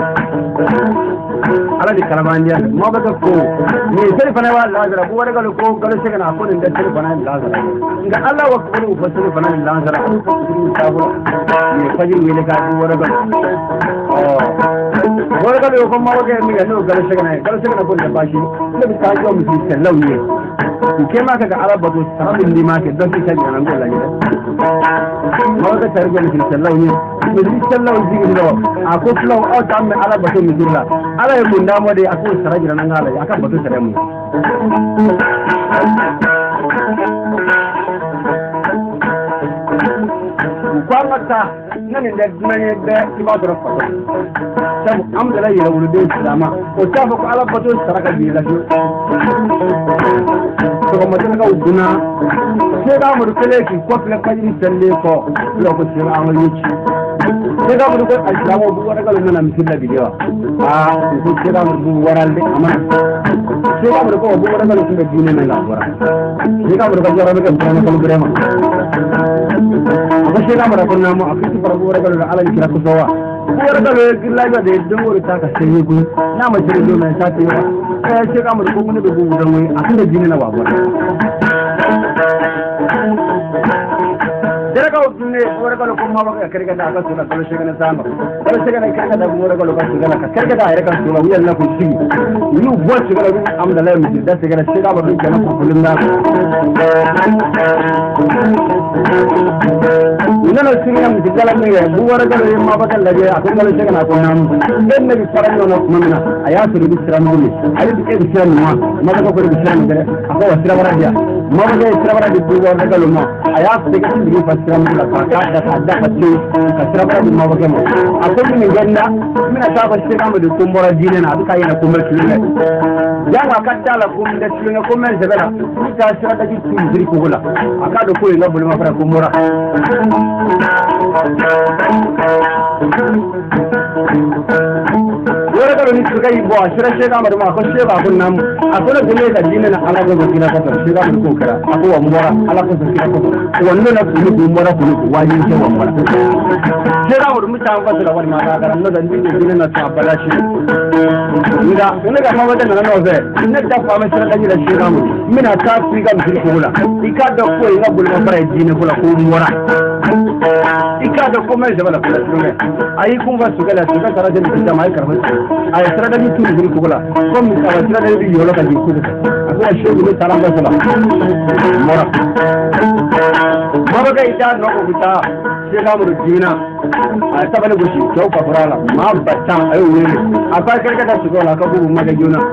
Speaker 1: ala di kalamandiya mabaga ko ni sheli fana wa lazara bo wara galo ko galo shega na ko ne sheli fana lazara nga allahu akbar ko sheli fana lazara ko ni fajiri wele ka do wara galo oh wara galo ko mabaga mi ga no galo shega na galo shega na ko ne bashi ne bi ta jo mi lauye ke ma kaga araba to sarabin di ma ke don ki ta nan gola ne ma ka targe ni sallahu ne ni sallahu zigi do ako flow out am araba to mi dilla ala e mun damo de ako saraji nan ngala aka batu tare mu kwa mata nan da nan da ki ba da fato sabu amdala ya wulude salama o ta fa ko ala batu saraka bi la ko ma tan ka uduna se ga mu kele ki ko fle ka ni telle ko lo ko se ga amal yuci se ga mu ko islamu bu wara ga nan mi tilla bi dewa ah ko se ga mu bu waral de amana se ga mu ko bu wara ga ko dine na la wara se ga mu ko jara ga ko na ko brema ko se ga mu ko na mu afiti par bu wara ga ala ni ko sowa bu wara ga gilla ga de dongo ta ka se ku na ma jere do na ta te eh se ga mu ko mu ne bu bu dan wai akan da dine na wa wara Seraka utune boraka lo kuma baka karga da aka sura kalo shegana sama kalo shegana karga da boraka lo ka shegana ka karga da ayaka sura wiya na ku sigi yu bo shegana ru am da la mi da shegana shega ba ru kana ku kulun na ina no shegana mi kala mi ya boraka lo ma baka la je akon kalo shegana ko nam den ne bi faranno no mamina aya suru bi sira no ni ali bi ke sira no ma baka ko bi sira no dere ako wasira baradia ma baka sira baradia bu boraka lo ma aya su ke bi fasira no la ka da ka da patti ka sira baradia ma baka mo akwai min ganna mina ta ba shega mu da tumbora dine na duka yana kuma tune yawa ka tala kuma da tune kuma da bala ta sira da ki tun ko gula aka da ko ina bulma fara kumura wala ka ni suka yi bo shira shega mu ma ko shega kun nam akwai da dine da dine na ala ga kina ka shega mu ko kara akwai wa mura ala ko kina ko wannan na ku ku mura ku wani ke wa mura shega mu mu ta ba da wani ma ga ran da dine dine na ta bala shi ina ina ga ma wadan na no ve ina ta fa ma shira da ni da shega mu mina ta fi ga mu ko gula ikada ko ina bulma fara dine kula ko mura ikada ko mai da bala kula tune ayi kun ba su gala su ga tare da da mai karfa ay sira da mitu ni ko la comme ala sira da di yolo ka di ko akwai shi ni salam ba sala mora maba ga ita no ko bita sai ga mu dina a ta bale gushi to ka furala ma bata ayo ne akwai karka da su ko la ka bu ma ga juna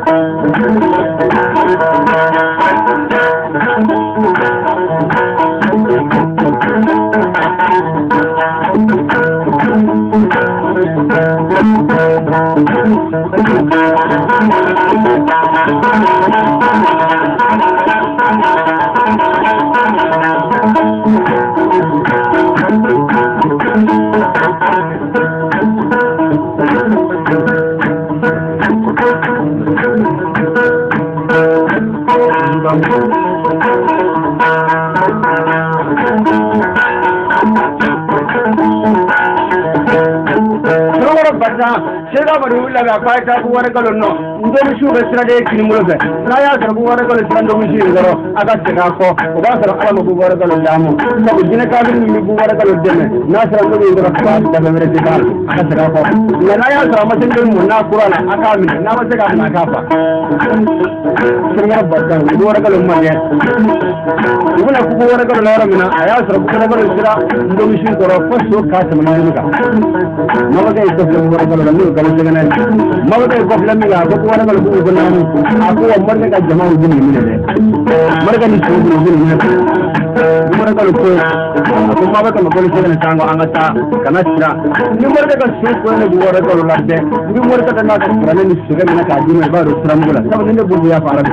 Speaker 1: shega bari wala ga faita ku wara galon no ndo mi shuga sira de kini mulo be na ya sara ku wara galon sira ndo mi shi garo aga tega ko o ba sara ala ku wara galon damu ko dina ka bi mi ku wara galon deme na sara ndo mi garo fa da be mere de dal aga tega ko na na ya sara ma tin mu na qur'ana aka mi na ma tega na ka fa shega badda ku wara galon ma ne wala ku wara galon na ramina aya sara ku wara galon sira ndo mi shi garo fa so ka ta ma ni ka ma ba ga ito ku wara galon ni ka segana ma ba ga ko flami ga ko wara galon ku ko na mu aku umar ka jama'a din ni ne marga ni su din ni ne umar galon ko ko ma ba ka ma ko segana tango angata kana sira ni marga ka su ko ne wara galon labbe ni marga ka na ka rane ni su ga na ka din ba ro sram gula sabu ne bu ya fara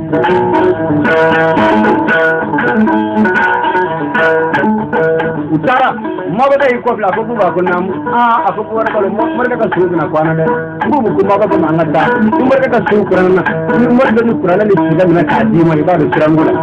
Speaker 1: utara maga dai ko fla ko buba ko nam a afu ko wara ko marga ka su na kwana da bubu ko maga ko mangata ni marga ka su kuran na ni marga ni kuran ni su ga na ka di mai ba da shiran gula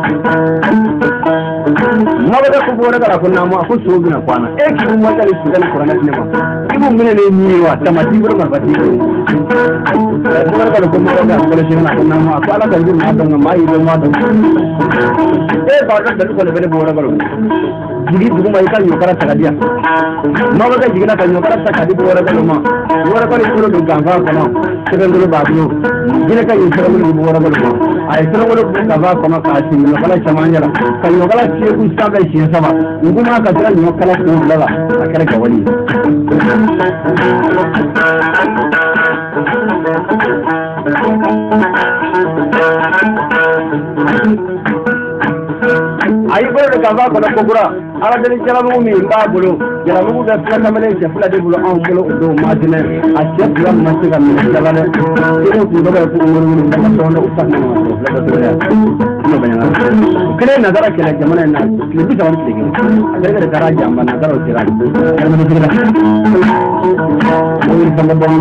Speaker 1: maga da ko wara ka ko nam afu su na kwana e ki mun marga ni su ga na kuran ne ma ibu mine ne ni wa tamati bur marbati ko marga ko maga ko le shiran ko nam afu ala da na da mai do ma da e ba da ko le bele bora galo jiri dugu mai kan yokara tagadia ma ba ga jigina kan yokara tagadi bora galo ma bora ko ni do gamba ko no seben do bablo jina kan yokara ni bora galo ma ay sero ko gamba ko ma ka sin no kala chamanja kan yokara ci ku sa ga ci sama nguma ka tara ni kala ko laga akara ka wali ay ko do gamba ko ko bura ala deni jaramu mi ba bulu jaramu da fula mele je fula de bulu an bulu do madine a je fula ma se ga mi jalale ko ko do ba ko mo mo da ma do do sa no fula do ya no ba ya kene na dara kele jamana na ni bi tawon tigi a ga da dara jamba na dara tira kana do tira mo ni sama bon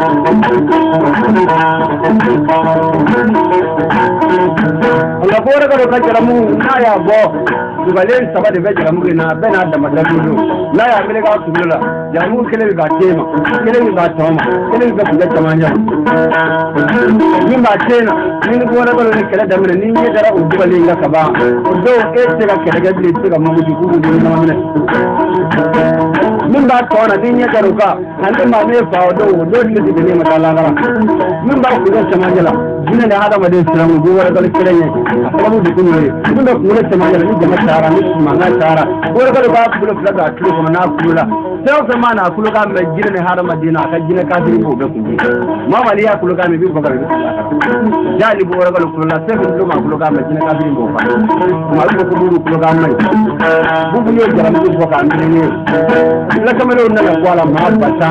Speaker 1: Allah kalo ka jaramu na ya bo dugalen saba de be jaramu na be na da madalu na ya mele ka tugula jaramu kele ga tema kele ga toma kele ga kuga tamanya ni ma tena ni ko wala kalo ni kele da mele ni ni dara udugale ga kaba do e te ga kele ga bi te ga mu ji ku ni na mele min ba tona din ya daruka hande ma me fa do do ni de ne mata la gara min ba kuga tamanya la dina da hada madin salamu go wala kalo kele ne akalamu di kunure min ba kuga tamanya la ni jama tara ni manga tara wala kalo ba kuga flaga tulo ko na kula sai ka mana kulu ka me gina ne har madina ka gina ka diri ko be kunji mama liya kulu ka me bi bakar bi jali bo ragal kulu la sai kulu ma kulu ka me gina ka diri ko fa ma ko ko buru kulu ka mai bu bu yo jaram ko ko ka me ne la ka me na la kwala ma bata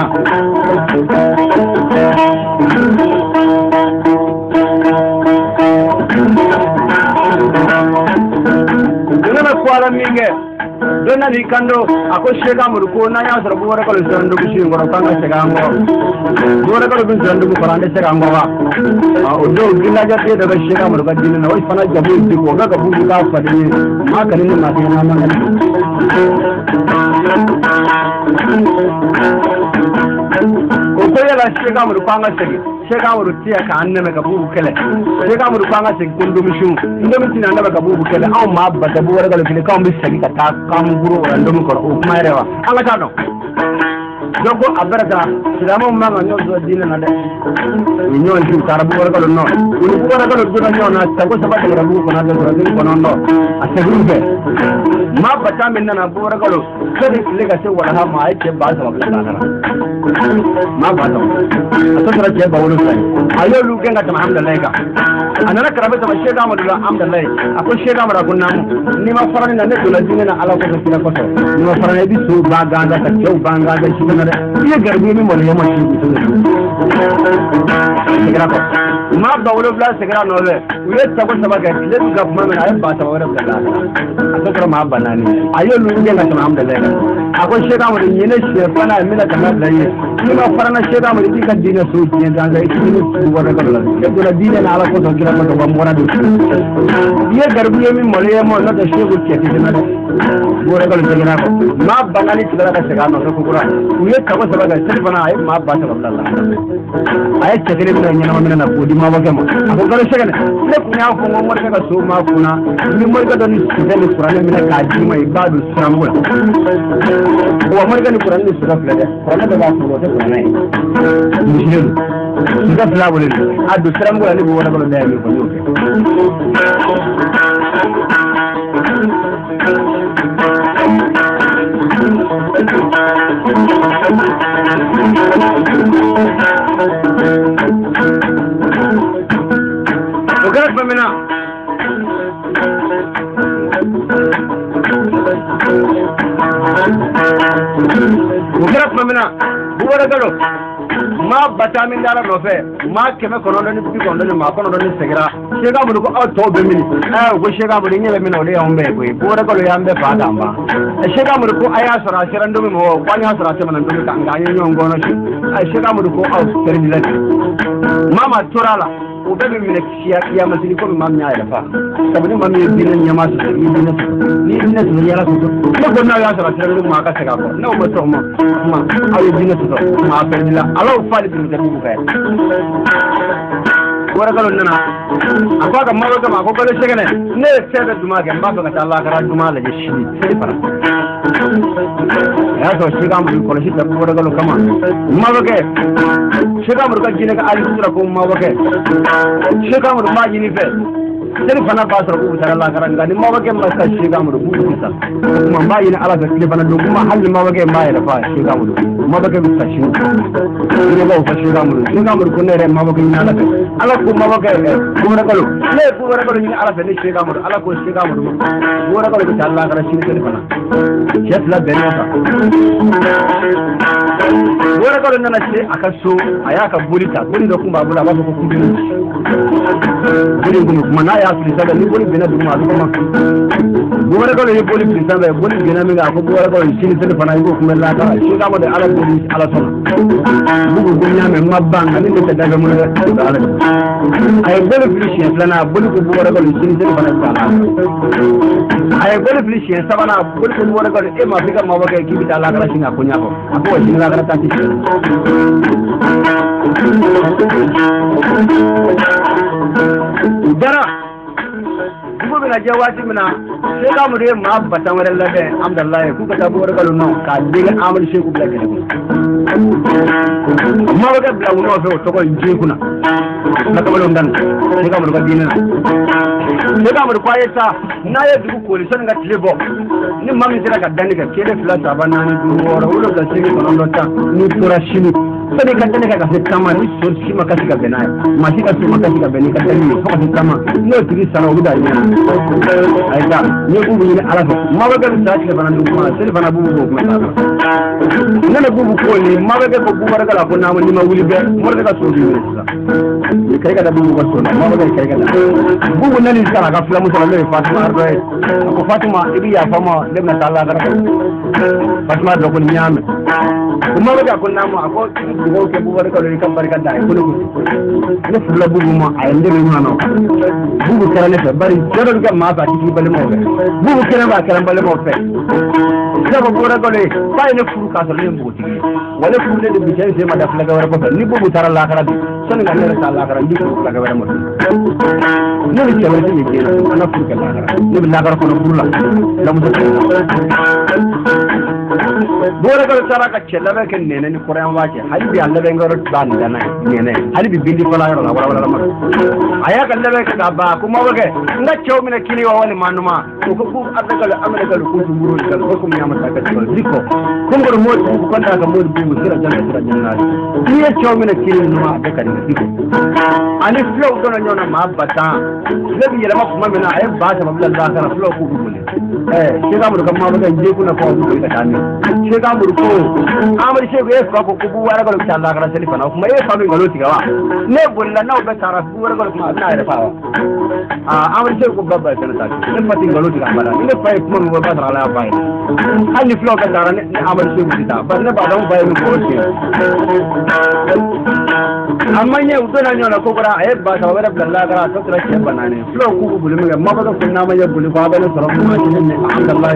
Speaker 1: dina kwala minge dona ni kando ako shega muruko na ya sara bora kalo sandu bishi ngoro tanga shega ngo bora kalo bin sandu ko rande shega ngo wa o do gilla jate daga shega muruka dinna na wai fana jabu ti ko ga bu ka fadi ma kanin na ti na ma ko ko ya shega muruka nga shegi shega muruti ya ka anne me ga bu kele shega muruka nga shegi kundu mishu ndo mi tin anda ga bu kele aw ma ba da bora kalo kile ka mbi shegi ka ta kam guru rando mu ko o kuma rewa anga ta no dogo abarata sidama ma ma nyo zo dina na de ni nyo ju tarabu wala ko no ni ko wala ko do nyo na ta ko sabata ko rabu ko na do rabu ko no no asebu be ma bata min na bu wala ko kadi le ga se wala ha ma ai ke ba sa bla na ma ba do ato sara ke ba wala sai ayo lu ke ga ta alhamdulillah ga anana karabe ta shega ma do alhamdulillah ako shega ma ragunna ni ma farani na ne do la dina na ala ko ko ko ni ma farani bi su ba ga da ta ke ba ga da shi na iya garbi min wala yamma shi segera ko ma ba wala bla segera no le uye ta ko sabaga le ga ma na ay ba ta wala bla asakara ma ba nani ayo lu nge na alhamdulillah ako shega mu ni ne she fana mina ta na ye ni ma farana shega mu di ka dina so ji dan ga ni su wala ka la ke do la dina na ala ko to kira ko ba mora do iya garbi min wala yamma na da shego ke ti na wala ka segera ko ma ba nani ti ka shega no ko kura uye ta ko sabaga sai bana ay ma ba ta Allah ay ce gele na nyana mina na ko di ma ba gama ko garo shega ne ne kunya ko mo mo ka so ma kuna ni mo ga don su da Qur'ani mina ka di mai ba du samula ko mo ga ni Qur'ani su da fla da Qur'ani da ba su ro da Qur'ani muslim su da fla wala adu samula ni bo wala ko da ni ko yo وقالت بمنا وقالت بمنا هو رجله ما بتا من دار نوفه ما كم كنا نبي كنا ما كنا نسجرا شيء كم بقول أو توب مني آه وش شيء كم بديني بمنا ولا يوم بيجي هو رجله يوم بفادا ما شيء كم بقول أيها سرعة سرعة ندوم هو وانيا سرعة من ندوم كعناية يوم قونا شيء شيء كم بقول أو سرعة ما ما ترالا وبدأ من الشيء يا مسيري كم ما مني عارفة تبني ما مني دين الناس دين الناس دين الناس اللي يلا كتب ما قلنا يا سرعة سرعة ما كسر كابو نو بتوه ما ما أو دين الناس ما أفعل الله فادي بنتكلم كذا ورا قالوا لنا أقوى كم مرة كم أقوى كل شيء كنا نسيت الدماغ كم بابا كتر الله كرا الدماغ لجيش شيء فرا يا سو شيء كم كل شيء تبغى ورا قالوا كمان ما بقى شيء كم مرة كجينا كألف سورة كم ما بقى شيء كم مرة ما جيني فيه Jadi fana pasar ku bicara Allah karena ni mau bagaimana masa syega murubu kita, mama ini Allah berkili fana dulu, mama hal mau bagaimana ya lepas syega murubu, mau bagaimana syega, ini mau pas syega murubu, syega murubu ni rem mau bagaimana Allah, Allah ku mau bagaimana, gimana kalau, le gimana kalau ini Allah beri syega murubu, Allah ku syega murubu, gimana kalau bicara Allah karena syega ni fana, syet lah beri apa, gimana kalau nana syeg akasu, ayah kabulita, buli dokum babu lah, babu kumbini, buli kumbini, mana ya tulis ada ni boleh bina dulu malu kama buwara ko ni boli bisa be boli gina mi ga ko buwara ko ni sini sele fana ko kuma la ka shi ga mo de ala boli ala sona bugu gunya me mabban ani ni ta daga mo da ala ay boli flishi plana boli ko buwara ko ni sini sele fana ka ay boli flishi sabana boli ko buwara ko e ma fika ma waga ki bita la ka shi nga ko nya ko ako shi la ka ta ti dara ko bina jawati mina sai ka mu de ma batan waran lade alhamdulillah ku ka tabu wargalu no ka diga amal sheku blake ma waga bla mu no fe to ko je kuna na ka balo ndan sai ka mu ga dinina sai ka mu ko ayeta na ya dugu ko li son ga tilebo ni mami tira ka dani ka kele fla sabana ni du wora ulo ga sigi ko ndo ta ni tura shini sai ka dani ka ka tama ni so shi ma ka siga benai ma shi ka so ma ka siga benai ka dani ko ka tama no tiri sana uda ni aida ni ku ni ala ko ma ba ga ta ci bana du ma sai bana bubu ko ma ta nana bubu ko ni ma ba ga ko bubu ra ga ko na ni ma wuli be mo ga ka so di ni kai ga da bubu ko so ma ba ga kai ga bubu nan ni sara ka fla mu sala le Fatima ardo ko Fatima ibi ya fama lebna ta Allah ga Fatima do ko nyame kuma ba ga ko na ma ko ko ke bubu ra ka le kan barka da ko ni fla bubu ma ay ndebe mu na bubu kala le bari jaro ga ma ba ti bale mo be bubu kala ba kala bale mo fe sabo bora ko le bay ne furu ka so le mbo ti wala furu le bi jey se ma daf la ga wara ko ni bubu tara la kala bi son nga le ta la kala ndi ko la ga wara mo ni ni ci wara ni ke ana furu ka la kala ni bi la kala ko no la la mu bora ko tara ka ce la ba ken ne ni qur'an wa ce hali bi Allah be ngoro ban da na ne ne hali bi bindi ko la yoro la wala wala ma aya kan da ka ba kuma wage nga cew mina kini wa wani manuma ko ko abdal amrika ko ko muru ko ko nyama ta ka diko ko ngor mo ko konta ka mo bu sira janna sira janna ni ya cew mina kini ma da ka diko ani flow dono nyona ma bata lebi yela ma kuma mina ay ba ta mabla Allah kana flow ko ko ne eh shi ga mu kan ma ba je kuna ko ko ka tani shi ga mu ko amri she ko fa ko ku wara ga ta Allah kana seli fana kuma e fa ngalo tigawa ne bulla na ba tara ku wara ga kuma na da fawa ah amri she ko babba kana ta ne pati ngalo tiga bala ne fa kuma mu ba tara la fa hali flow ka tara ne amri she ko ta ba ne ba da mu ba mu ko ce amma ne udona nyona ko kora ay ba ta wara Allah kana to tara ke banane flow ku bulu mi ma ba ko na ma ya bulu ba ba ne sarafu ma ne alhamdulillah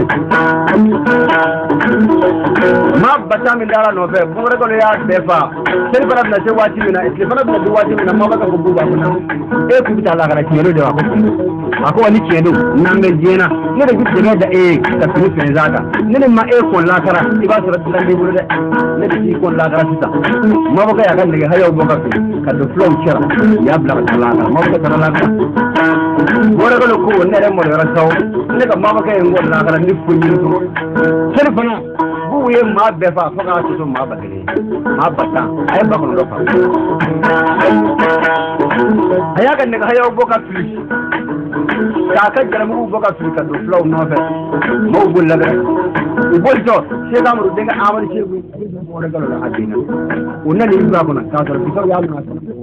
Speaker 1: ma bata min dara no fe bu re ko ya defa sel bara na se wati mina e fana na du wati mina ma ba ko bu ba kuna e ku ta la gara ki lo de wa ko ako wani ke do nan be jena ne da gudu ne da e ta fi ne zaka ne ma e ko la kara iba su ratan de bulu de ne da ki ko la kara sita ma ba ka ya kan daga hayo boka ka do flow kira ya bla ta la kara ma ba ka la kara bore ko ko ne re mo ra saw ne ka ma ba ka en gol la kara ni fu ni to sel fana bu ye ma be fa fa ka to ma ba kele ma ba ta ay ba ko do fa aya kan ne ka hayo boka fi ka ka jara mu boka fi ka do flow no fe mo bul la ga bol to se ga mu de ga amari se bu mo re ga la adina unna ni ba ko na ka to bi so ya na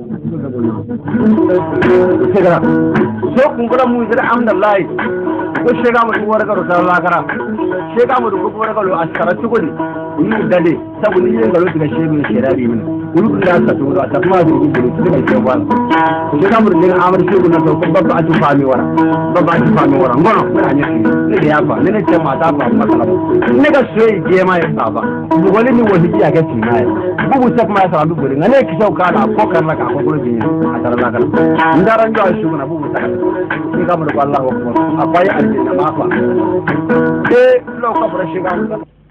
Speaker 1: segara so kun kula mu zira alhamdulillah ko shega mu ko wara karo sallallahu kara shega mu ko wara karo askara to godi ni dale sabu ni yin galo diga shebe sherabi min ulu da ta to ta ma du ko to ga ce wala shega mu ne amar shegu na to ko babba atu fami wara babba atu fami wara ngono na nyaki ne ya fa ne ne ce mata fa makala ne ga soyi je ma ya baba bu wali ni wani ya ga ti na bu bu saf ma sa lu gori ngane ki sauka na ko kan la ka ko ko ji atara la kan ndaran jo shegu na bu bu ta ni ga mu ko Allah akbar akwai aljanna ma fa eh lo ka fara shiga